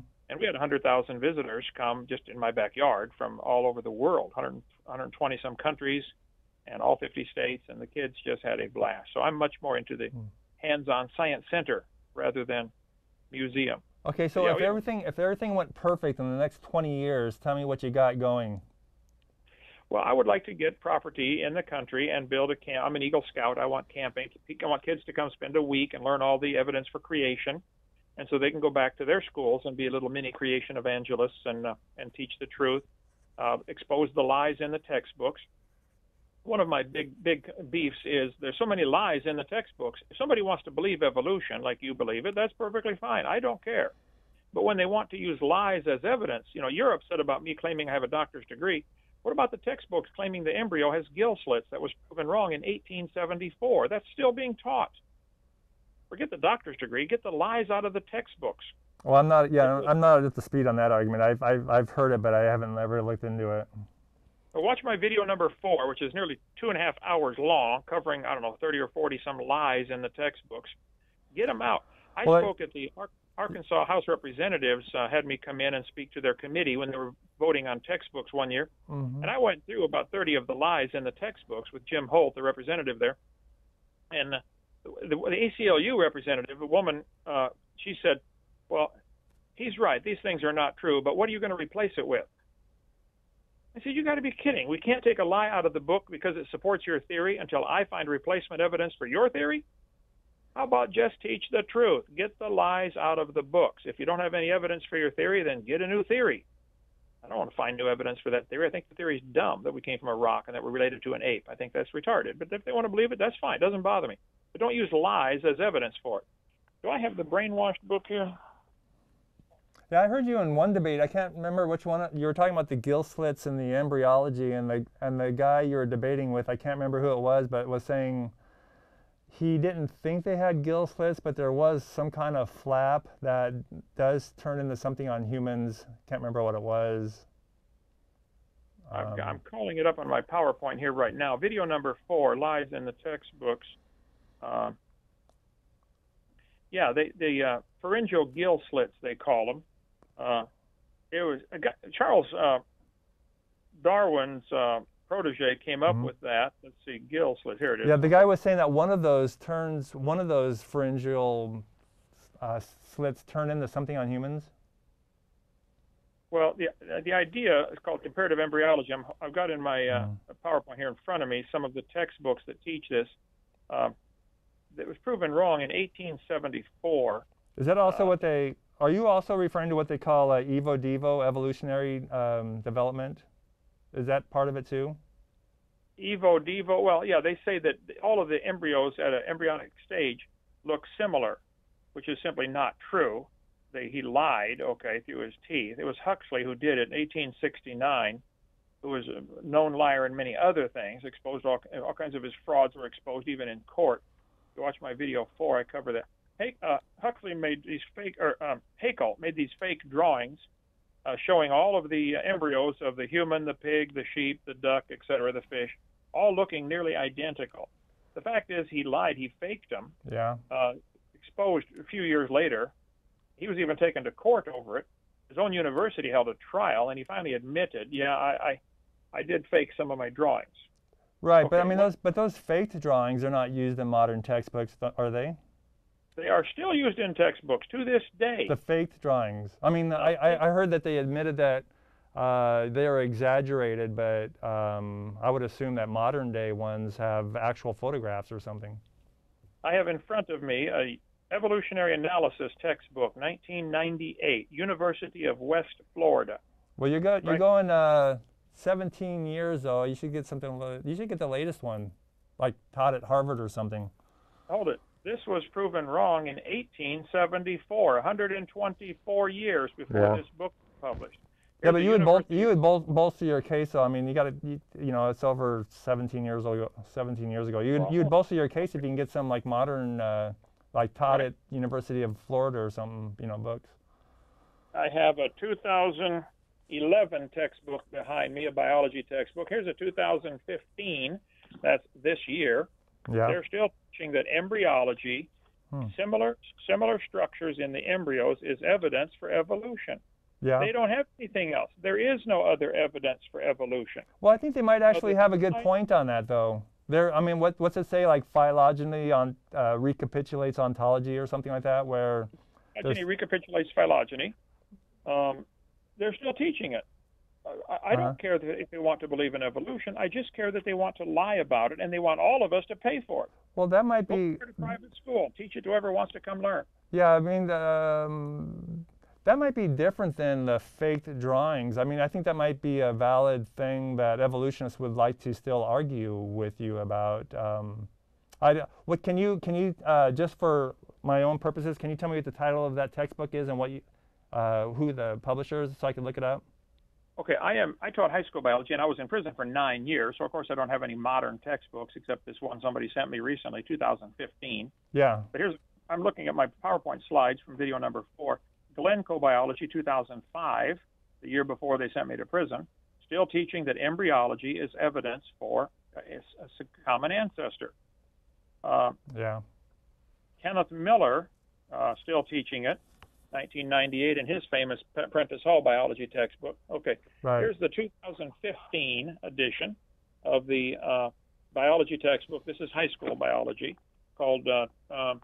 we had one hundred thousand visitors come just in my backyard from all over the world, one hundred, one hundred twenty some countries and all fifty states, and the kids just had a blast. So I'm much more into the mm. hands-on science center rather than museum. Okay, so yeah, if everything if everything went perfect in the next twenty years, tell me what you got going. Well, I would like to get property in the country and build a camp. I'm an Eagle Scout. I want camping. I want kids to come spend a week and learn all the evidence for creation, and so they can go back to their schools and be little mini creation evangelists and uh, and teach the truth, uh, expose the lies in the textbooks. One of my big big beefs is there's so many lies in the textbooks. If somebody wants to believe evolution like you believe it, that's perfectly fine. I don't care. But when they want to use lies as evidence, you know, you're upset about me claiming I have a doctor's degree. What about the textbooks claiming the embryo has gill slits? That was proven wrong in eighteen seventy-four. That's still being taught. Forget the doctor's degree. Get the lies out of the textbooks. Well, I'm not. Yeah, I'm not at the speed on that argument. I've I've, I've heard it, but I haven't ever looked into it. Well, watch my video number four, which is nearly two and a half hours long, covering I don't know thirty or forty some lies in the textbooks. Get them out. I well, spoke at the Arkansas House Representatives uh, had me come in and speak to their committee when they were voting on textbooks one year, mm-hmm. and I went through about thirty of the lies in the textbooks with Jim Holt, the representative there, and uh, the, the, the A C L U representative, a woman, uh, she said, "Well, he's right. These things are not true, but what are you going to replace it with?" I said, "You got to be kidding. We can't take a lie out of the book because it supports your theory until I find replacement evidence for your theory? How about just teach the truth? Get the lies out of the books. If you don't have any evidence for your theory, then get a new theory." I don't want to find new evidence for that theory. I think the theory is dumb, that we came from a rock and that we're related to an ape. I think that's retarded. But if they want to believe it, that's fine. It doesn't bother me. But don't use lies as evidence for it. Do I have the brainwashed book here? Yeah, I heard you in one debate. I can't remember which one. You were talking about the gill slits and the embryology, and the and the guy you were debating with, I can't remember who it was, but was saying he didn't think they had gill slits, but there was some kind of flap that does turn into something on humans. Can't remember what it was. Um, I'm calling it up on my PowerPoint here right now. Video number four, lies in the textbooks. Uh, yeah, they, the uh, pharyngeal gill slits, they call them. Uh, it was a guy, Charles uh, Darwin's uh, protege came up mm-hmm. with that. Let's see, gill slit. Here it is. Yeah, the guy was saying that one of those turns, one of those pharyngeal uh, slits turn into something on humans. Well, the the idea is called comparative embryology. I'm, I've got in my uh, mm. PowerPoint here in front of me some of the textbooks that teach this. Uh, it was proven wrong in eighteen seventy-four. Is that also uh, what they? Are you also referring to what they call uh, evo devo, evolutionary um, development? Is that part of it too? Evo devo. Well, yeah, they say that all of the embryos at an embryonic stage look similar, which is simply not true. They, he lied, okay, through his teeth. It was Huxley who did it in eighteen sixty-nine, who was a known liar in many other things. Exposed all, all kinds of his frauds were exposed even in court. If you watch my video four, I cover that. Hey, uh, Huxley made these fake, or um, Haeckel made these fake drawings uh, showing all of the embryos of the human, the pig, the sheep, the duck, et cetera, the fish, all looking nearly identical. The fact is, he lied. He faked them. Yeah. Uh, exposed a few years later. He was even taken to court over it. His own university held a trial, and he finally admitted, "Yeah, I, I, I did fake some of my drawings." Right, okay, but I mean, those, but those faked drawings are not used in modern textbooks, are they? They are still used in textbooks to this day. The faked drawings. I mean, I, I, I heard that they admitted that uh, they are exaggerated, but um, I would assume that modern day ones have actual photographs or something. I have in front of me a Evolutionary Analysis textbook, nineteen ninety-eight, University of West Florida. Well, you got you're right. going uh, seventeen years though. You should get something. You should get the latest one, like taught at Harvard or something. Hold it. This was proven wrong in eighteen seventy-four, one hundred twenty-four years before yeah. this book was published. Here's yeah, but you would bol you would bol bolster your case. Though. I mean, you got to you, you know it's over seventeen years ago. seventeen years ago, you well, you'd bolster your case if you can get some like modern. Uh, like taught right. at University of Florida or something, you know, books. I have a two thousand eleven textbook behind me, a biology textbook. Here's a two thousand fifteen, that's this year. Yeah. They're still teaching that embryology, hmm. similar similar structures in the embryos is evidence for evolution. Yeah. They don't have anything else. There is no other evidence for evolution. Well, I think they might actually Other have a than good point on that, though. There, I mean, what what's it say? Like phylogeny on uh, recapitulates ontology or something like that, where Phylogeny recapitulates phylogeny. Um, they're still teaching it. I, I don't Uh-huh. care that if they want to believe in evolution. I just care that they want to lie about it, and they want all of us to pay for it. Well, that might Go be. to private school. Teach it to whoever wants to come learn. Yeah, I mean, um, that might be different than the faked drawings. I mean, I think that might be a valid thing that evolutionists would like to still argue with you about. Um, I, what can you can you uh, just for my own purposes, can you tell me what the title of that textbook is and what you, uh, who the publisher is, so I can look it up? Okay, I am. I taught high school biology, and I was in prison for nine years. So of course, I don't have any modern textbooks except this one somebody sent me recently, two thousand fifteen. Yeah. But here's I'm looking at my PowerPoint slides from video number four. Glencoe Biology, two thousand five, the year before they sent me to prison, still teaching that embryology is evidence for a, a common ancestor. Uh, Yeah. Kenneth Miller, uh, still teaching it, nineteen ninety-eight, in his famous Prentice Hall biology textbook. Okay, Right. here's the two thousand fifteen edition of the uh, biology textbook. This is high school biology, called uh, um,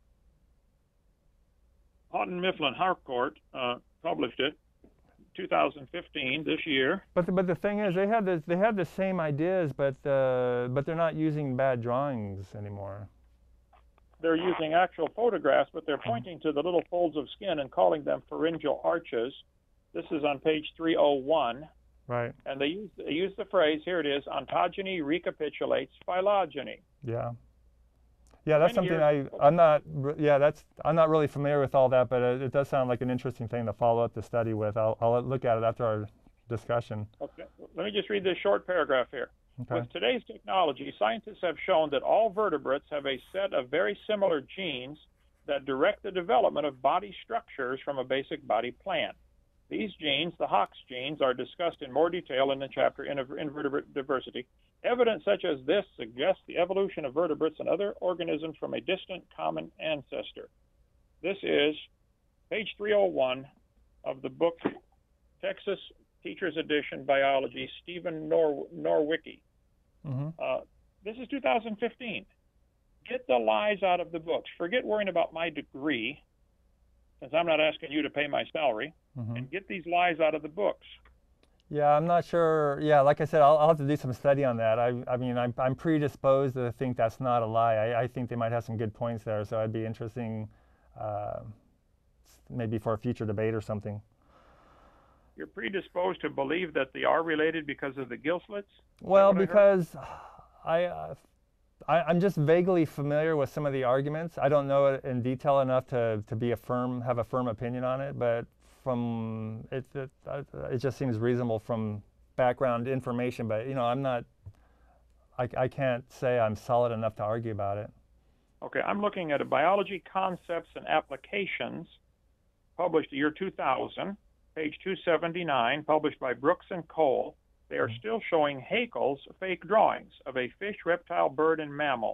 Houghton Mifflin Harcourt uh, published it, two thousand fifteen, this year. But the, but the thing is, they had this, they had the same ideas, but uh, but they're not using bad drawings anymore. They're using actual photographs, but they're pointing to the little folds of skin and calling them pharyngeal arches. This is on page three oh one. Right. And they use, they use the phrase, here it is, ontogeny recapitulates phylogeny. Yeah. Yeah, that's Many something I, I'm not, yeah, that's, I'm not really familiar with all that, but it, it does sound like an interesting thing to follow up the study with. I'll, I'll look at it after our discussion. Okay, let me just read this short paragraph here. Okay. With today's technology, scientists have shown that all vertebrates have a set of very similar genes that direct the development of body structures from a basic body plan. These genes, the Hox genes, are discussed in more detail in the chapter Invertebrate Diversity. Evidence such as this suggests the evolution of vertebrates and other organisms from a distant common ancestor. This is page three oh one of the book Texas Teacher's Edition Biology, Stephen Nor Norwicki. Mm-hmm. Uh, this is two thousand fifteen. Get the lies out of the books. Forget worrying about my degree, since I'm not asking you to pay my salary, Mm-hmm. and get these lies out of the books. Yeah, I'm not sure. Yeah, like I said, I'll, I'll have to do some study on that. I, I mean, I'm, I'm predisposed to think that's not a lie. I, I think they might have some good points there, so it'd be interesting, uh, maybe for a future debate or something. You're predisposed to believe that they are related because of the gill slits? Well, because I, uh, I, I'm just vaguely familiar with some of the arguments. I don't know it in detail enough to, to be a firm, have a firm opinion on it, but from it, it, it just seems reasonable from background information. But you know, I'm not, I, I can't say I'm solid enough to argue about it. Okay, I'm looking at a Biology Concepts and Applications, published year two thousand, page two seventy-nine, published by Brooks and Cole. They are still showing Haeckel's fake drawings of a fish, reptile, bird, and mammal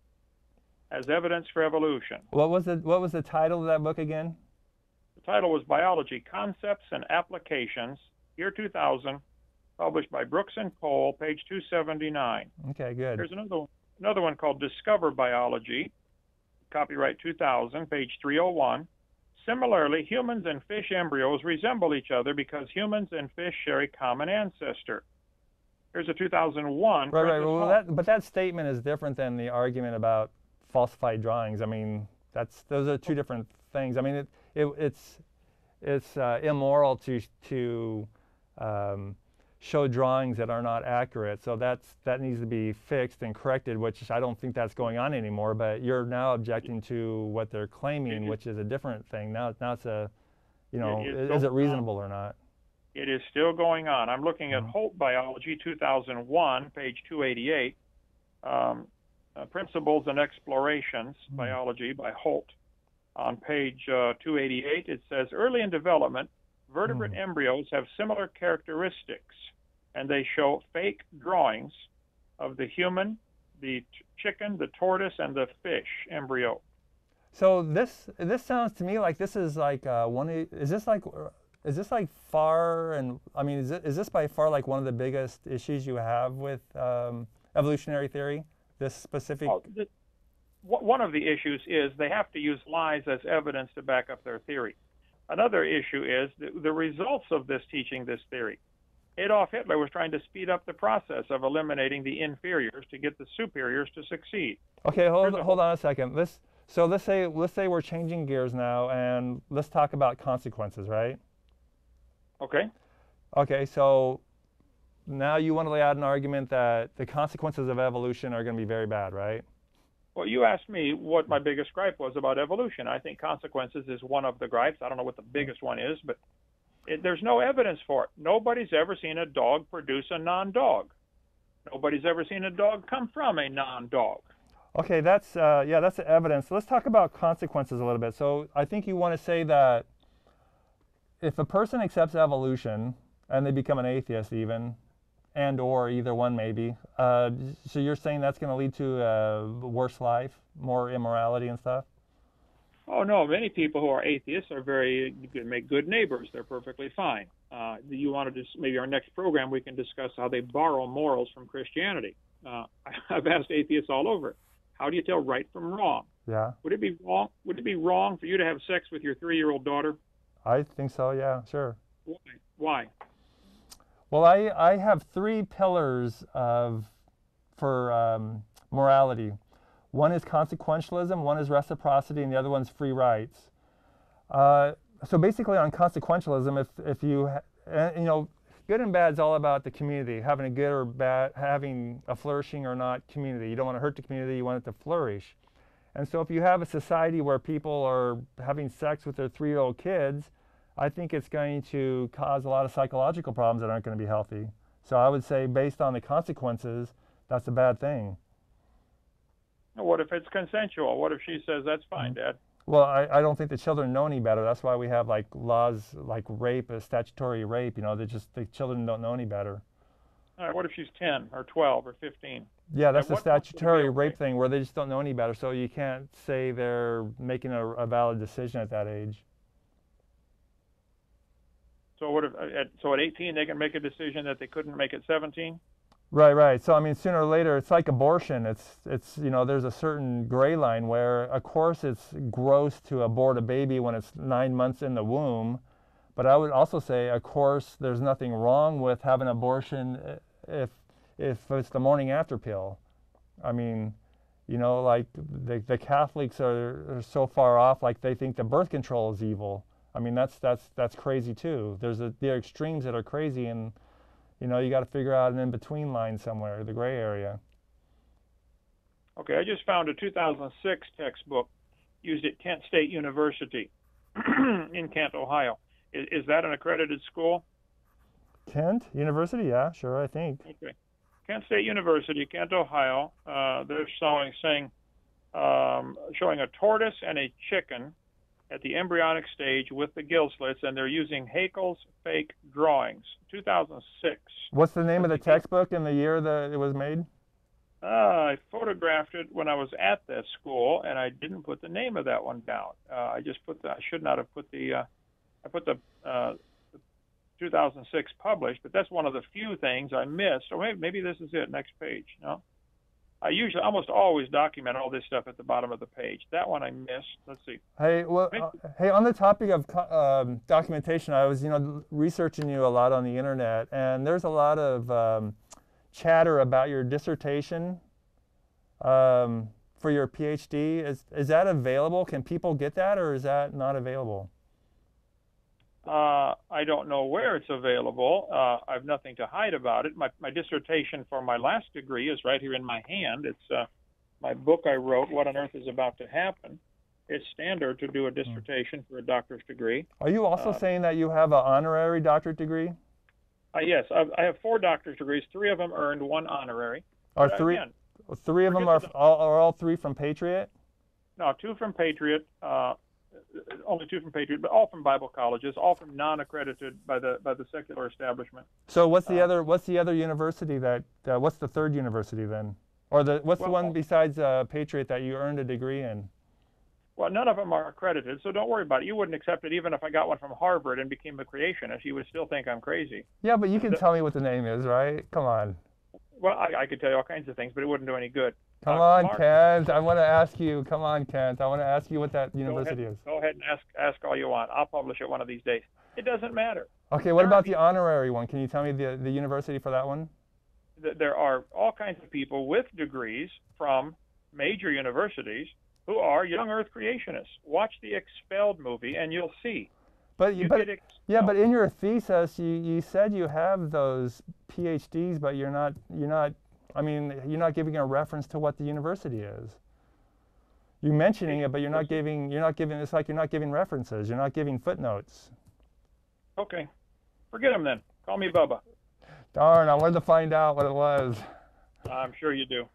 as evidence for evolution. What was the what was the title of that book again? The title was Biology Concepts and Applications, year two thousand, published by Brooks and Cole, page two seventy-nine. Okay, good. There's another another one called Discover Biology, copyright two thousand, page three oh one. Similarly, humans and fish embryos resemble each other because humans and fish share a common ancestor. Here's a two thousand one. Right, right. Well, that, but that statement is different than the argument about falsified drawings. I mean, that's those are two different things. I mean, it, it it's it's uh, immoral to to um, show drawings that are not accurate. So that's that needs to be fixed and corrected, which I don't think that's going on anymore. But you're now objecting to what they're claiming, which is a different thing. Now, now it's a, you know, It is, is is it so- reasonable or not? It is still going on. I'm looking at Mhm. Holt Biology, two thousand one, page two eighty-eight, um, uh, Principles and Explorations, Mhm. Biology by Holt. On page uh, two eighty-eight, it says, early in development, vertebrate Mhm. embryos have similar characteristics, and they show fake drawings of the human, the ch- chicken, the tortoise, and the fish embryo. So this this sounds to me like this is like uh, one. Of, is this like is this like far, and I mean, is, it, is this by far like one of the biggest issues you have with um, evolutionary theory, this specific? Oh, the, one of the issues is they have to use lies as evidence to back up their theory. Another issue is the, the results of this teaching this theory. Adolf Hitler was trying to speed up the process of eliminating the inferiors to get the superiors to succeed. Okay, hold, hold on a second. Let's, so let's say, let's say we're changing gears now, and let's talk about consequences, right? Okay. Okay, so now you want to lay out an argument that the consequences of evolution are going to be very bad, right? Well, you asked me what my biggest gripe was about evolution. I think consequences is one of the gripes. I don't know what the biggest one is, but it, there's no evidence for it. Nobody's ever seen a dog produce a non-dog. Nobody's ever seen a dog come from a non-dog. Okay, that's, uh, yeah, that's the evidence. Let's talk about consequences a little bit. So I think you want to say that if a person accepts evolution and they become an atheist even, and or either one maybe, uh, so you're saying that's going to lead to a worse life, more immorality and stuff? Oh, no. Many people who are atheists are very good, make good neighbors. They're perfectly fine. Uh, you want to just, maybe our next program we can discuss how they borrow morals from Christianity. Uh, I've asked atheists all over, how do you tell right from wrong? Yeah. Would it be wrong? Would it be wrong for you to have sex with your three-year-old daughter? I think so, yeah, sure. Why? Why? Well, I, I have three pillars of, for um, morality. One is consequentialism, one is reciprocity, and the other one's free rights. Uh, so basically on consequentialism, if, if you, uh, you know, good and bad is all about the community, having a good or bad, having a flourishing or not community. You don't want to hurt the community, you want it to flourish. And so if you have a society where people are having sex with their three-year-old kids, I think it's going to cause a lot of psychological problems that aren't going to be healthy. So I would say based on the consequences, that's a bad thing. What if it's consensual? What if she says, that's fine, Mm-hmm. Dad? Well, I, I don't think the children know any better. That's why we have like laws like rape, a statutory rape, you know, they just, the children don't know any better. All right, what if she's ten or twelve or fifteen? Yeah, that's the statutory okay? rape thing where they just don't know any better. So you can't say they're making a, a valid decision at that age. So what if at, so at eighteen they can make a decision that they couldn't make at seventeen? Right, right. So I mean, sooner or later, it's like abortion. It's, it's you know, there's a certain gray line where, of course, it's gross to abort a baby when it's nine months in the womb. But I would also say, of course, there's nothing wrong with having an abortion if, if it's the morning after pill. I mean, you know, like the, the Catholics are, are so far off, like they think the birth control is evil. I mean, that's, that's, that's crazy too. There's a, there are extremes that are crazy, and you know, you got to figure out an in-between line somewhere, the gray area. Okay, I just found a two thousand six textbook used at Kent State University in Kent, Ohio. Is, is that an accredited school? Kent University, yeah, sure, I think. Okay. Kent State University, Kent, Ohio. Uh, they're showing, saying, um, showing a tortoise and a chicken at the embryonic stage with the gill slits, and they're using Haeckel's fake drawings, two thousand six. What's the name of the textbook and the year that it was made? Uh, I photographed it when I was at that school, and I didn't put the name of that one down. Uh, I just put the, I should not have put the, uh, I put the, uh, the two thousand six published, but that's one of the few things I missed. Or maybe, maybe this is it, next page, no? I usually, almost always document all this stuff at the bottom of the page. That one I missed. Let's see. Hey, well, uh, hey, on the topic of um, documentation, I was, you know, researching you a lot on the internet, and there's a lot of um, chatter about your dissertation um, for your PhD. Is is that available? Can people get that, or is that not available? Uh, I don't know where it's available. Uh, I have nothing to hide about it. My, my dissertation for my last degree is right here in my hand. It's uh, my book I wrote, What on Earth is About to Happen. It's standard to do a dissertation for a doctor's degree. Are you also uh, saying that you have an honorary doctorate degree? Uh, yes, I've, I have four doctorate degrees. Three of them earned, one honorary. Are three, again, three of them are, all, are all three from Patriot? No, two from Patriot. Uh, only two from Patriot, but all from Bible colleges, all from non-accredited by the by the secular establishment. So what's the uh, other what's the other university that uh, what's the third university then, or the what's well, the one besides uh, Patriot that you earned a degree in? Well, none of them are accredited, so don't worry about it. You wouldn't accept it even if I got one from Harvard and became a creationist. You would still think I'm crazy. Yeah, but you can the, tell me what the name is, right? Come on. Well, I, I could tell you all kinds of things, but it wouldn't do any good. Come uh, on, Mark, Kent. I want to ask you. Come on, Kent. I want to ask you what that university go ahead, is. Go ahead and ask ask all you want. I'll publish it one of these days. It doesn't matter. Okay, what about the honorary one? Can you tell me the, the university for that one? There are all kinds of people with degrees from major universities who are Young Earth Creationists. Watch the Expelled movie and you'll see. But, you but yeah, but in your thesis, you, you said you have those P H Ds, but you're not, you're not, I mean, you're not giving a reference to what the university is. You're mentioning it, but you're not giving, you're not giving, it's like you're not giving references. You're not giving footnotes. Okay. Forget them then. Call me Bubba. Darn, I wanted to find out what it was. I'm sure you do.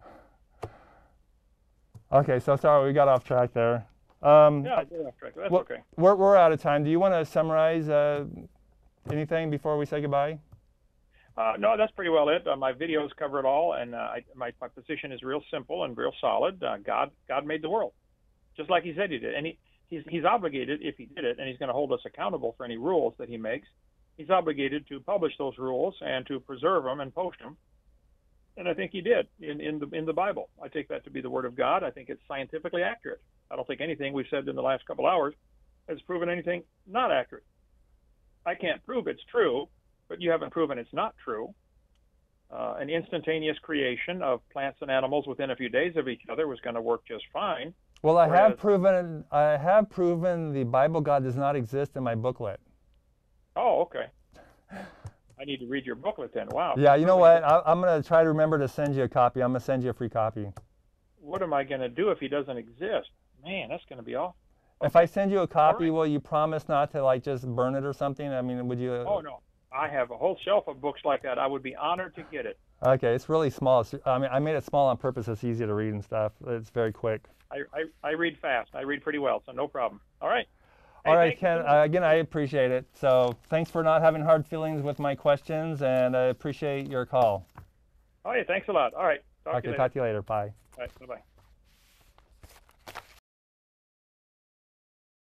Okay, so sorry, we got off track there. Um, yeah, I did off track. That's well, okay. We're, we're out of time. Do you want to summarize uh, anything before we say goodbye? Uh, no, that's pretty well it. Uh, my videos cover it all, and uh, I, my, my position is real simple and real solid. Uh, God, God made the world, just like He said He did, and he, he's, he's obligated, if He did it, and He's going to hold us accountable for any rules that He makes. He's obligated to publish those rules and to preserve them and post them. And I think He did in, in the in the Bible. I take that to be the Word of God. I think it's scientifically accurate. I don't think anything we've said in the last couple hours has proven anything not accurate. I can't prove it's true, but you haven't proven it's not true. Uh, an instantaneous creation of plants and animals within a few days of each other was going to work just fine. Well, I Whereas, have proven I have proven the Bible God does not exist in my booklet. Oh, okay. I need to read your booklet then. Wow. Yeah, you know what? I, I'm going to try to remember to send you a copy. I'm going to send you a free copy. What am I going to do if He doesn't exist? Man, that's going to be awful. Okay. If I send you a copy, right. will you promise not to like just burn it or something? I mean, would you? Oh, no. I have a whole shelf of books like that. I would be honored to get it. Okay, it's really small. It's, I mean, I made it small on purpose. It's easy to read and stuff. It's very quick. I, I, I read fast. I read pretty well, so no problem. All right. All hey, right, Ken, uh, again, I appreciate it. So thanks for not having hard feelings with my questions, and I appreciate your call. Oh, yeah, thanks a lot. All right. Talk Okay, to you later. talk to you later. Bye. All right, bye-bye.